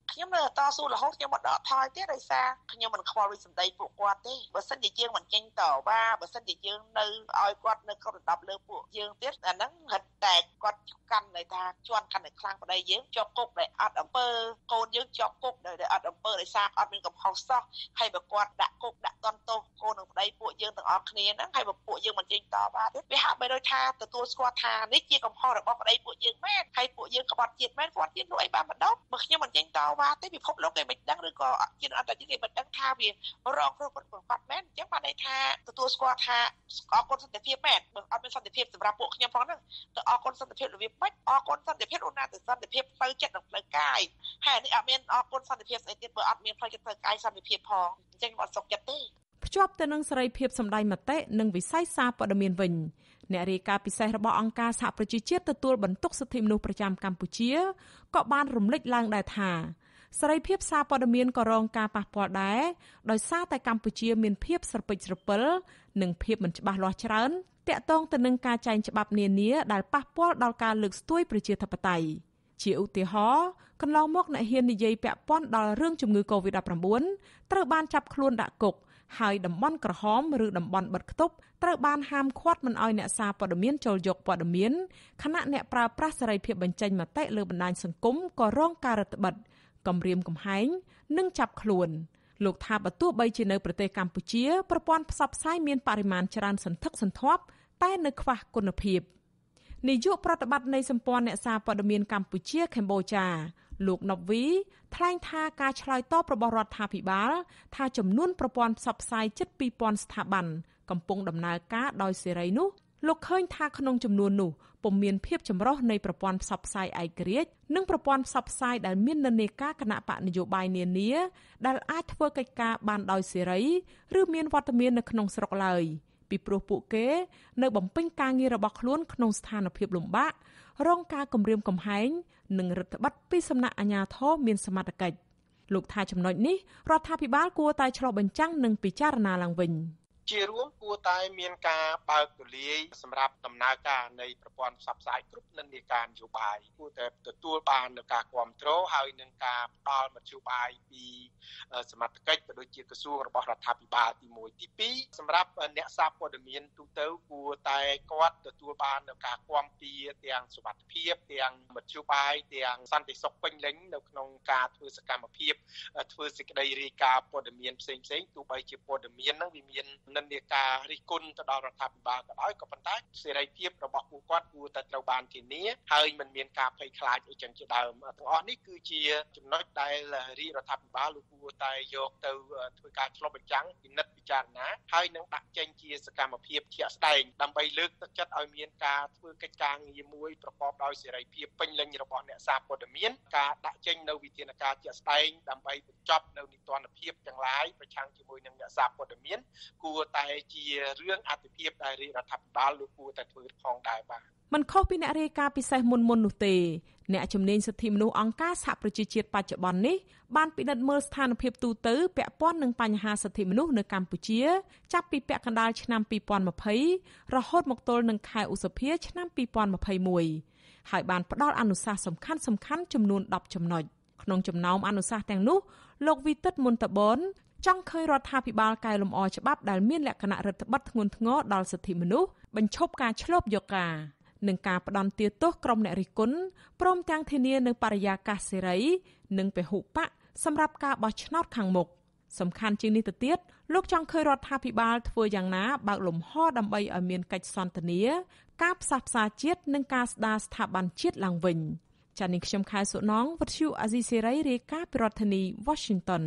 ខ្ញុំនៅតស៊ូរហូតខ្ញុំមកដកថយទៀតដោយសារខ្ញុំមិនខ្វល់វិសម្ដីពួកគាត់ទេបើសិនជាយើងមិនចេញតវ៉ាបើសិនជាយើងនៅឲ្យគាត់នៅក្នុងระดับលើពួកយើងទៀតអាហ្នឹងហិតតែគាត់កាន់តែថាជន់កាន់តែខ្លាំងប្តីយើងជាប់គុកដែលអត់អំពើកូនយើងជាប់គុកដែលអត់អំពើដោយសារអត់មានកំហុសសោះហើយបើគាត់ដាក់គុកដាក់តន់ទោសកូននិងប្តីពួកយើងទាំងអស់គ្នាហ្នឹងហើយបើពួកយើងមិនចេញតវ៉ាទៀតវាហាក់បីដូចថាទទួលស្គាល់ថានេះជាកំហុសរបស់ប្តីពួកយើងមែនហើយពួកយើងក្បត់ជាតិមែនគាត់ជាតិនោះអីបានម្ដងបើខ្ញុំមិនចេញតវ៉ាទេពិភពលោកគេមិនដឹងឬក៏ជាតិអន្តរជាតិគេមិនដឹងថាវារងគ្រោះគាត់មែនអញ្ចឹងបានន័យថាទទួលស្គាល់ថាអរគុណសន្តិភាពមែនបើអត់មានសន្តិភាពសម្រាប់ពួកខ្ញុំផងហ្នឹងទៅអរគុណសន្តិភាពរបៀបម៉េចអរគុណសន្តិភាពអូនណាទៅសន្តិភាពផ្លូវចិត្តនិងផ្លូវកាយហើយនេះអត់មានអរគុណសន្តិភាពស្អីទៀតបើអត់មានផ្លូវចិត្តផ្លូវកាយសន្តិភាពផងអញ្ចឹងអត់សុខចិត្តទេភ្ជាប់ទៅនឹងសេរីភាពសម្ដែងមតិនិងវិស័យសារព័ត៌មានវិញអ្នករាយការណ៍ពិសេសរបស់អង្គការសហប្រជាជាតិទទួលបន្ទុកសិទ្ធិមនុស្សប្រចាំកម្ពុជាក៏បានរំលេចឡើងដែរថាសេរីភាពសារព័ត៌មានក៏រងការប៉ះពាល់ដែរដោយសារតែកម្ពុជាមានភាពស្រពេចស្រពិលនិងភាពមិនច្បាស់លាស់ច្រើនទាក់ទងទៅនឹងការចែងច្បាប់នានាដែលប៉ះពាល់ដល់ការលើកស្ទួយប្រជាធិបតេយ្យជាឧទាហរណ៍កន្លងមកអ្នកហ៊ាននិយាយពាក់ព័ន្ធដល់រឿងជំងឺ Covid-19 ត្រូវបានចាប់ខ្លួនដាក់គុកហើយតំបន់ក្រហមឬតំបន់បិទគប់ត្រូវបានហាមឃាត់មិនឲ្យអ្នកសារព័ត៌មានចូលយកព័ត៌មានខណៈអ្នកប្រើប្រាស់សេរីភាពបញ្ចេញមតិលើបណ្ដាញសង្គមក៏រងការរឹតបន្តឹងគំរាមកំហែងនិងចាប់ខ្លួនលោកថាបើទោះបីជានៅប្រទេសកម្ពុជាប្រព័ន្ធផ្សព្វផ្សាយមានបរិមាណច្រើនសន្ធឹកសន្ធាប់តែនៅខ្វះគុណភាពនាយកប្រតិបត្តិនៃសម្ព័ន្ធអ្នកសារព័ត៌មានកម្ពុជាកម្ពុជាលោកណូវីថ្លែងថាការឆ្លើយតបរបស់រដ្ឋាភិបាលថាចំនួនប្រព័ន្ធផ្សព្វផ្សាយជិត 2000 ស្ថាប័នកំពុងដំណើរការដោយសេរីនោះលោកឃើញថាក្នុងចំនួននោះពុំមានភាពចម្រុះនៃប្រព័ន្ធផ្សព្វផ្សាយឯករាជ្យនិងប្រព័ន្ធផ្សព្វផ្សាយដែលមាននិន្នាការគណៈបកនយោបាយនានាដែលអាចធ្វើកិច្ចការបានដោយសេរីឬមានវត្តមាននៅក្នុងស្រុកឡើយពីព្រោះពួកគេនៅបំពេញការងាររបស់ខ្លួនក្នុងស្ថានភាពលំបាករងការគំរាមកំហែងនិងរដ្ឋបတ်ពីសំណាក់អាជ្ញាធរមានសមត្ថកិច្ចលោកថាចំណុចនេះរដ្ឋាភិបាលគួរតែឆ្លុះបញ្ចាំងនិងពិចារណាឡើងវិញជារួមគួរតែមានការបើកទូលាយសម្រាប់ដំណើរការនៃប្រព័ន្ធផ្សព្វផ្សាយគ្រប់និន្នាការនយោបាយគួរតែទទួលបាននូវការគ្រប់គ្រងហើយនឹងការផ្ដល់មធ្យោបាយពីសមត្ថកិច្ចក៏ដូចជាក្រសួងរបស់រដ្ឋាភិបាលទី1ទី2សម្រាប់អ្នកសារព័ត៌មានទូទៅគួរតែគាត់ទទួលបាននូវការគាំពៀទាំងសុវត្ថិភាពទាំងមធ្យោបាយទាំងសន្តិសុខពេញលេញនៅក្នុងការធ្វើសកម្មភាពធ្វើសេចក្តីរាយការណ៍ព័ត៌មានផ្សេងទោះបីជាព័ត៌មានហ្នឹងវាមាននិន្នាការរិះគន់ទៅដល់រដ្ឋាភិបាលក៏ដោយក៏ប៉ុន្តែសេរីភាពរបស់ពួកគាត់គួរតែត្រូវបានធានាហើយមិនមានការភ័យខ្លាចអីចឹងជាដើមទាំងអស់នេះគឺជាចំណុចដែលរាជរដ្ឋាភិបាលគួរតែយកទៅធ្វើការឆ្លុះបញ្ចាំងពិនិត្យពិចារណាហើយនឹងដាក់ចេញជាសកម្មភាពជាក់ស្ដែងដើម្បីលើកទឹកចិត្តឲ្យមានការធ្វើកិច្ចការងារមួយប្រកបដោយសេរីភាពពេញលេញរបស់អ្នកសារព័ត៌មានការដាក់ចេញនៅវិធានការជាក់ស្ដែងដើម្បីបញ្ចប់នៅនីតិរដ្ឋភាពទាំងឡាយប្រឆាំងជាមួយនឹងអ្នកសារព័ត៌មានគួរតែជារឿងអតិភិបដែលរដ្ឋាភិបាលលោកគួរតែធ្វើផងដែរបាទមិនខុសពីអ្នករាយការណ៍ពិសេសមុននោះទេអ្នកជំនាញសិទ្ធិមនុស្សអង្គការសហប្រជាជាតិបច្ចុប្បន្ននេះបានពិនិត្យមើលស្ថានភាពទូទៅពាក់ព័ន្ធនឹងបញ្ហាសិទ្ធិមនុស្សនៅកម្ពុជាចាប់ពីពាក់កណ្ដាលឆ្នាំ2020រហូតមកទល់នឹងខែឧសភាឆ្នាំ2021ហើយបានផ្ដល់អនុសាសន៍សំខាន់ៗចំនួន10ចំណុចក្នុងចំណោមអនុសាសន៍ទាំងនោះលោកវិទិតមុនតបនចង់ឃើញរដ្ឋាភិបាលកែលម្អច្បាប់ដែលមានលក្ខណៈរដ្ឋបတ်ធ្ងន់ធ្ងរដល់សិទ្ធិមនុស្សបញ្ឈប់ការឆ្លប់យកការនិងការផ្ដន់ទាទោសក្រុមអ្នករិះគន់ព្រមទាំងធានានៅបរិយាកាសសេរីនិងពហុបកសម្រាប់ការបោះឆ្នោតខាងមុខសំខាន់ជាងនេះទៅទៀតលោកចង់ឃើញរដ្ឋាភិបាលធ្វើយ៉ាងណាបើកលំហដើម្បីឲ្យមានកិច្ចសន្ទនាការផ្សះផ្សាជាតិនិងការស្ដារស្ថាប័នជាតិឡើងវិញចា៎នេះខ្ញុំខែសុណងវិទ្យុអាស៊ីសេរីរាយការណ៍ពីរដ្ឋធានី Washington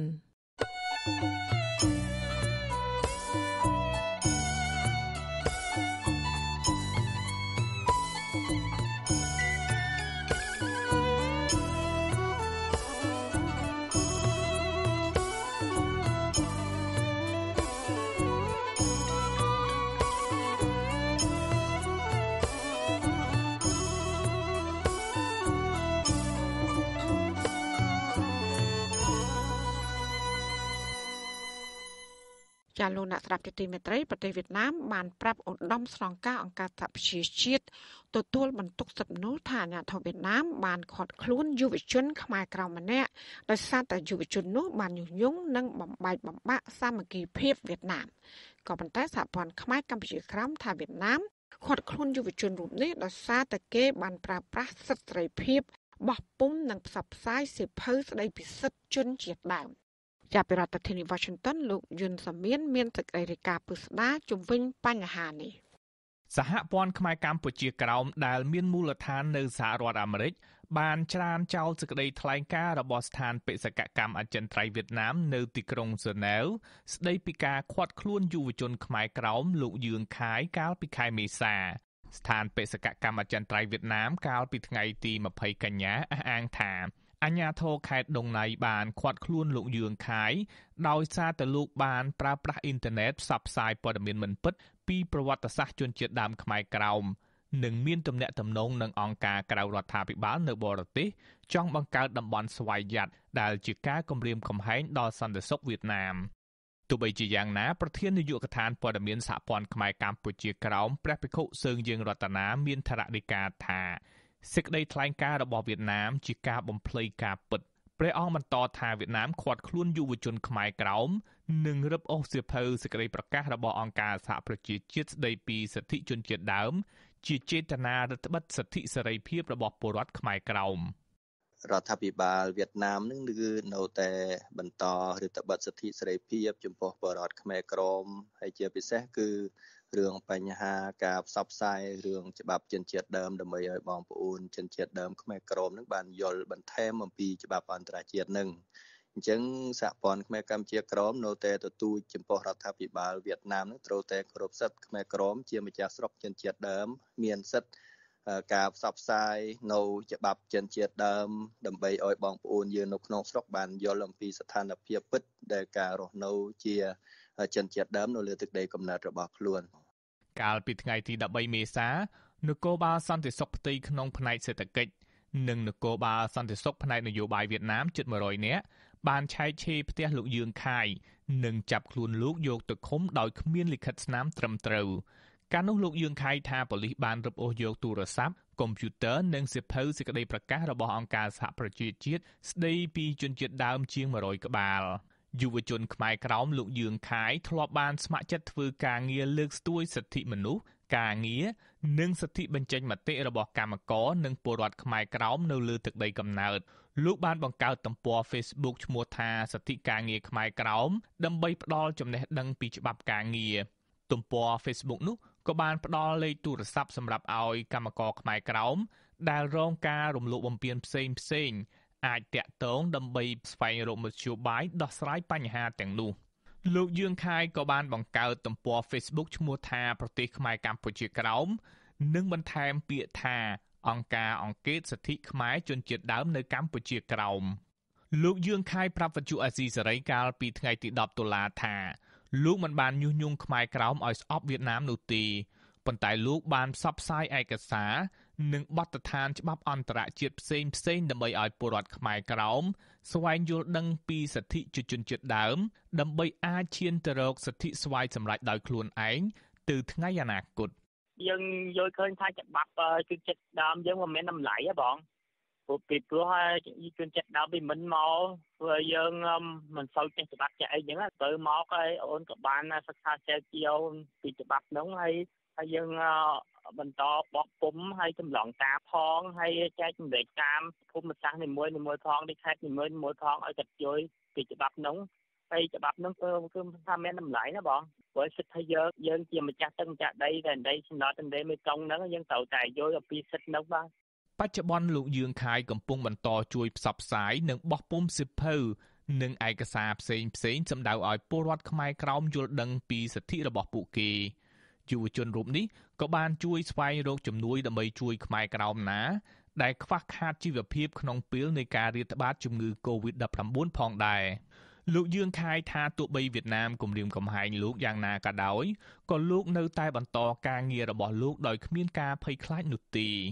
ចាលោកអ្នកស្ដាប់ទីមេត្រីប្រទេសវៀតណាមបានប្រាប់ឧត្តមស្នងការអង្គការសហប្រជាជាតិទទួលបន្ទុកសិទ្ធិមនុស្សថាអាញាធិបតេយ្យវៀតណាមបានឃាត់ខ្លួនយុវជនខ្មែរក្រៅម្នាក់ដោយសារតែយុវជននោះបានញុះញង់និងបំបែកបំបាក់សាមគ្គីភាពវៀតណាមក៏ប៉ុន្តែសហព័ន្ធខ្មែរកម្ពុជាក្រោមថាវៀតណាមឃាត់ខ្លួនយុវជនរូបនេះដោយសារតែគេបានប្រើប្រាស់សិទ្ធិសេរីភាពបោះពុម្ពនិងផ្សព្វផ្សាយសៀវភៅស្តីពីសិទ្ធិជនជាតិដើមចាប់ពីរដ្ឋធានី Washington លោកយុនសាមៀនមានសេចក្តីរាយការណ៍ពិស្ដារជុំវិញបញ្ហានេះសហព័ន្ធខ្មែរកម្ពុជាក្រោមដែលមានមូលដ្ឋាននៅសហរដ្ឋអាមេរិកបានច្រានចោលសេចក្តីថ្លែងការណ៍របស់ស្ថានបេសកកម្មអចិន្ត្រៃយ៍វៀតណាមនៅទីក្រុងហ្សឺណែវស្តីពីការឃាត់ខ្លួនយុវជនខ្មែរក្រោមលោកយឿងខាយកាលពីខែមេសាស្ថានបេសកកម្មអចិន្ត្រៃយ៍វៀតណាមកាលពីថ្ងៃទី20កញ្ញាអះអាងថាអាជ្ញាធរខេត្តដុងណៃបានឃាត់ខ្លួនលោកយឿងខាយដោយសារតែលោកបានប្រើប្រាស់អ៊ីនធឺណិតផ្សព្វផ្សាយព័ត៌មានមិនពិតពីប្រវត្តិសាស្ត្រជនជាតិដើមខ្មែរក្រោមនិងមានទំនាក់ទំនងនឹងអង្គការក្រៅរដ្ឋាភិបាលនៅបរទេសចង់បង្កើតតំបន់ស្វ័យយ័តដែលជាការគំរាមកំហែងដល់សន្តិសុខវៀតណាមទោះបីជាយ៉ាងណាប្រធាននាយកដ្ឋានព័ត៌មានសហព័ន្ធខ្មែរកម្ពុជាក្រោមព្រះភិក្ខុសើងយើងរតនាមានថ្នាក់ដឹកនាំថាសេចក្តីថ្លែងការណ៍របស់វៀតណាមជាការបំភ្លៃការពិតព្រះអង្គបន្តថាវៀតណាមឃាត់ខ្លួនយុវជនខ្មែរក្រោមនិងរឹបអូសសៀវភៅសេចក្តីប្រកាសរបស់អង្គការសហប្រជាជាតិស្តីពីសិទ្ធិជនជាតិដើមជាចេតនារឹតបន្តឹងសិទ្ធិសេរីភាពរបស់ពលរដ្ឋខ្មែរក្រោមរដ្ឋាភិបាលវៀតណាមនឹងគឺនៅតែបន្តរឹតបន្តឹងសិទ្ធិសេរីភាពចំពោះពលរដ្ឋខ្មែរក្រមហើយជាពិសេសគឺរឿងបញ្ហាការផ្សព្វផ្សាយរឿងច្បាប់ជនជាតិដើមដើម្បីឲ្យបងប្អូនជនជាតិដើមខ្មែរក្រមនឹងបានយល់បន្ថែមអំពីច្បាប់អន្តរជាតិនឹងអញ្ចឹងសហព័ន្ធខ្មែរកម្ពុជាក្រមនៅតែទទូចចំពោះរដ្ឋាភិបាលវៀតណាមនឹងត្រូវតែគោរពសិទ្ធិខ្មែរក្រមជាម្ចាស់ស្រុកជនជាតិដើមមានសិទ្ធិការផ្សព្វផ្សាយនៅច្បាប់ជនជាតិដើមដើម្បីឲ្យបងប្អូនយើងនៅក្នុងស្រុកបានយល់អំពីស្ថានភាពពិតដែលការរស់នៅជាជនជាតិដើមនៅលើទឹកដីកំណើតរបស់ខ្លួនកាលពីថ្ងៃទី13មេសានគរបាលសន្តិសុខផ្ទៃក្នុងផ្នែកសេដ្ឋកិច្ចនិងនគរបាលសន្តិសុខផ្នែកនយោបាយវៀតណាមជិត100នាក់បានឆែកឆេរផ្ទះលោកយឿងខាយនិងចាប់ខ្លួនលោកយកទៅឃុំដោយគ្មានលិខិតស្នាមត្រឹមត្រូវកាលនោះលោកយឿងខាយថាប៉ូលីសបានរឹបអូសយកទូរស័ព្ទកុំព្យូទ័រនិងសៀវភៅសេចក្តីប្រកាសរបស់អង្គការសហប្រជាជាតិស្តីពីជនជាតិដើមជាង100ក្បាលយុវជនខ្មែរក្រោមលោកយឿងខាយធ្លាប់បានស្ម័គ្រចិត្តធ្វើការងារលើកស្ទួយសិទ្ធិមនុស្សការងារនិងសិទ្ធិបញ្ចេញមតិរបស់កម្មករនិងពលរដ្ឋខ្មែរក្រោមនៅលើទឹកដីកំណើតលោកបានបង្កើតទំព័រ Facebook ឈ្មោះថាសិទ្ធិការងារខ្មែរក្រោមដើម្បីផ្ដល់ចំណេះដឹងពីច្បាប់ការងារទំព័រ Facebook នោះក៏បានផ្ដល់លេខទូរស័ព្ទសម្រាប់ឲ្យកម្មករខ្មែរក្រោមដែលរងការរំលោភបំពានផ្សេងអាចតាក់ទងដើម្បីស្វែងរកមធ្យោបាយដោះស្រាយបញ្ហាទាំងនោះលោកយឿងខាយក៏បានបង្កើតទំព័រ Facebook ឈ្មោះថាប្រទេសខ្មែរកម្ពុជាក្រោមនិងបន្ថែមពាក្យថាអង្គការអង្កេតសិទ្ធិខ្មែរជនជាតិដើមនៅកម្ពុជាក្រោមលោកយឿងខាយប្រាប់វិទ្យុអាស៊ីសេរីកាលពីថ្ងៃទី10តុលាថាលោកមិនបានញុះញង់ខ្មែរក្រោមឲ្យស្អប់វៀតណាមនោះទេប៉ុន្តែលោកបានផ្សព្វផ្សាយឯកសារនិងបទដ្ឋានច្បាប់អន្តរជាតិផ្សេងដើម្បីឲ្យពលរដ្ឋខ្មែរក្រោមស្វែងយល់ដឹងពីសិទ្ធិជនជាតិដើមដើម្បីអាចឈានទៅរកសិទ្ធិស្វ័យសម្រេចដោយខ្លួនឯងទៅថ្ងៃអនាគតយើងយល់ឃើញថាច្បាប់ជនជាតិដើមយើងមិនមានតម្លៃទេបងពីព្រោះជនជាតិដើមពីមិនមកព្រោះយើងមិនសូវចេះច្បាប់ចេះអីចឹងទៅមកហើយអូនក៏បានសិក្សាចេះជាវពីច្បាប់ហ្នឹងហើយយើងបន្តបោះពុំហើយចម្លងការផងហើយចែកចម្លែកតាមភូមិសាស្ត្រនីមួយផងទីខេត្តនីមួយផងឲ្យកាត់ជួយពីច្បាប់ហ្នឹងហើយច្បាប់ហ្នឹងគឺថាមានតម្លៃណាបងព្រោះសិទ្ធិយើងជាម្ចាស់ទឹកម្ចាស់ដីតែដីសំណត់តែមេកង់ហ្នឹងយើងត្រូវតែយល់អំពីសិទ្ធិហ្នឹងបាទបច្ចុប្បន្នលោកយឿងខាយកំពុងបន្តជួយផ្សព្វផ្សាយនិងបោះពុម្ពសៀវភៅនិងឯកសារផ្សេងសម្ដៅឲ្យពលរដ្ឋខ្មែរក្រោមយល់ដឹងពីសិទ្ធិរបស់ពួកគេយុវជនរូបនេះក៏បានជួយស្វែងរកជំនួយដើម្បីជួយខ្មែរក្រោមណាដែលខ្វះខាតជីវភាពក្នុងពេលនៃការរាតត្បាតជំងឺ Covid-19 ផងដែរលោកយឿងខាយថាទោះបីវៀតណាមគំរាមកំហែងលោកយ៉ាងណាក៏ដោយក៏លោកនៅតែបន្តការងាររបស់លោកដោយគ្មានការភ័យខ្លាចនោះទេ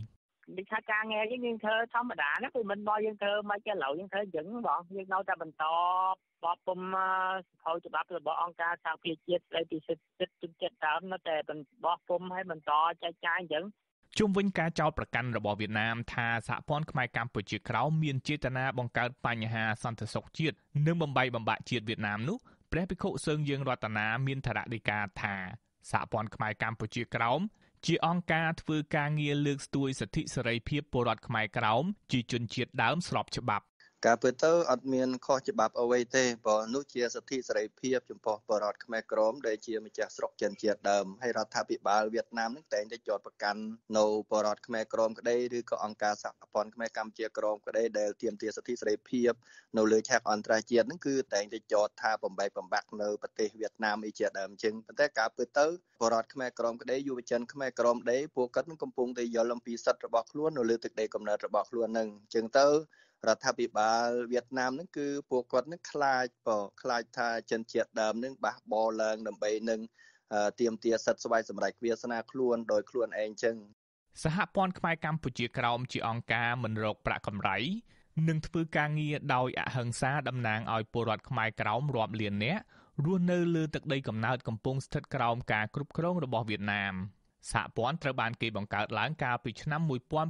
ដូចថាការងារយើងធ្វើធម្មតាណាគឺមិនមកយើងធ្វើមកចេះឡូវយើងធ្វើអញ្ចឹងបងយើងនៅតែបន្តបបពុំសភៅច្បាប់របស់អង្គការសហប្រជាជាតិស្តីពីសិទ្ធិជនជាតិដើមនៅតែបបពុំឲ្យបន្តចែកចាយអញ្ចឹងជុំវិញការចោទប្រកាន់របស់វៀតណាមថាសហព័ន្ធខ្មែរកម្ពុជាក្រោមមានចេតនាបង្កើតបញ្ហាសន្តិសុខជាតិនិងបំបីបំបាក់ជាតិវៀតណាមនោះព្រះភិក្ខុសឹងយើងរតនាមានថ្នាក់ដីកាថាសហព័ន្ធខ្មែរកម្ពុជាក្រោមជាអង្គការធ្វើការងារលើកស្ទួយសិទ្ធិសេរីភាពពលរដ្ឋខ្មែរក្រោមជាជនជាតិដើមស្របច្បាប់ការពិតទៅអត់មានខុសច្បាប់អ្វីទេព្រោះនោះជាសិទ្ធិសេរីភាពចំពោះបរតខ្មែរក្រមដែលជាម្ចាស់ស្រុកចិនជាតិដើមហើយរដ្ឋាភិបាលវៀតណាមនឹងតែងតែចោទប្រកាន់នៅបរតខ្មែរក្រមក្តីឬក៏អង្គការសហព័ន្ធខ្មែរកម្ពុជាក្រមក្តីដែលទាមទារសិទ្ធិសេរីភាពនៅលើឆាកអន្តរជាតិនឹងគឺតែងតែចោទថាបំបែកបំបាក់នៅប្រទេសវៀតណាមអីជាដើមចឹងប៉ុន្តែការពិតទៅបរតខ្មែរក្រមក្តីយុវជនខ្មែរក្រមក្តីពួកគាត់នឹងកំពុងតែយល់អំពីសិទ្ធិរបស់ខ្លួននៅលើទឹកដីកំណើតរបស់ខ្លួននឹងចឹងទៅរដ្ឋាភិបាលវៀតណាមហ្នឹងគឺពួកគាត់នឹងខ្លាចថាជនជាតិដើមនឹងបះបោឡើងដើម្បីនឹងទាមទារសិទ្ធិស្វ័យសម្រេចវាសនាខ្លួនដោយខ្លួនឯងចឹងសហព័ន្ធខ្មែរកម្ពុជាក្រោមជាអង្គការមិនរកប្រាក់កម្រៃនិងធ្វើការងារដោយអហិង្សាតំណាងឲ្យពលរដ្ឋខ្មែរក្រោមរាប់លាននាក់រស់នៅលើទឹកដីកំណើតកំពុងស្ថិតក្រោមការគ្រប់គ្រងរបស់វៀតណាមសហព័ន្ធត្រូវបានគេបង្កើតឡើងកាលពីឆ្នាំ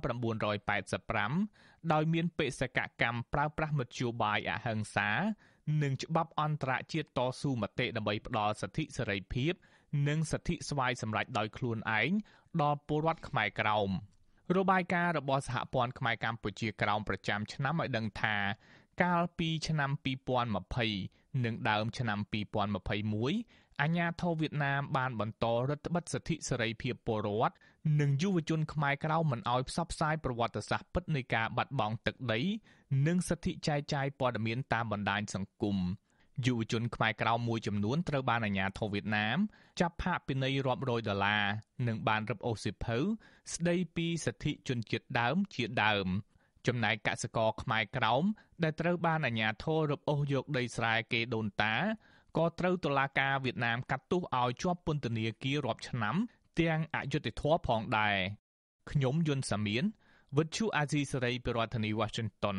1985ដោយមានបេសកកម្មប្រើប្រាស់មធ្យោបាយអហិង្សានិងច្បាប់អន្តរជាតិតស៊ូមតិដើម្បីផ្ដល់សិទ្ធិសេរីភាពនិងសិទ្ធិស្វ័យសម្រេចដោយខ្លួនឯងដល់ពលរដ្ឋខ្មែរក្រោមរបាយការណ៍របស់សហព័ន្ធខ្មែរកម្ពុជាក្រោមប្រចាំឆ្នាំឲ្យដឹងថាកាលពីឆ្នាំ2020និងដើមឆ្នាំ2021អាញាធរវៀតណាមបានបន្តរឹតបន្តឹងសិទ្ធិសេរីភាពពលរដ្ឋនិងយុវជនខ្មែរក្រៅមិនឲ្យផ្សព្វផ្សាយប្រវត្តិសាស្ត្រពិតនៃការបាត់បង់ទឹកដីនិងសិទ្ធិចែកចាយព័ត៌មានតាមបណ្ដាញសង្គមយុវជនខ្មែរក្រៅមួយចំនួនត្រូវបានអាញាធរវៀតណាមចាប់ផាកពិន័យរាប់រយដុល្លារនិងបានរឹបអូសសៀវភៅស្ដីពីសិទ្ធិជនជាតិដើមជាដើមចំណែកកសិករខ្មែរក្រៅដែលត្រូវបានអាញាធររឹបអូសយកដីស្រែគេដូនតាក៏ត្រូវតុលាការវៀតណាមកាត់ទោសឲ្យជាប់ពន្ធនាគាររាប់ឆ្នាំទាំងអយុត្តិធម៌ផងដែរខ្ញុំយុនសាមៀនវិទ្យុអាស៊ីសេរីពីរដ្ឋធានី Washington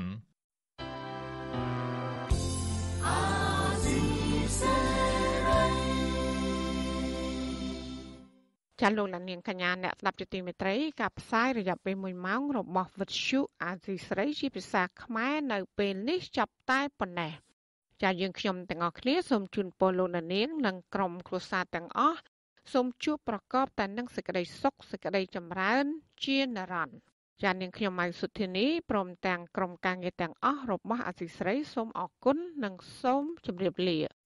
ចាលោកលានកញ្ញាអ្នកស្ដាប់ជាទីមេត្រីការផ្សាយរយៈពេល1ម៉ោងរបស់វិទ្យុអាស៊ីសេរីជាភាសាខ្មែរនៅពេលនេះចាប់តែប៉ុណ្ណេះចាយើងខ្ញុំទាំងអស់គ្នាសូមជូនពរលោកលាននិងក្រុមគ្រួសារទាំងអស់សូមជួបប្រកបតែនឹងសេចក្តីសុខសេចក្តីចម្រើនជានិរន្តរ៍ចានាងខ្ញុំម៉ៃសុធានីព្រមទាំងក្រុមការងារទាំងអស់របស់អាស៊ីសេរីសូមអរគុណនិងសូមជម្រាបលា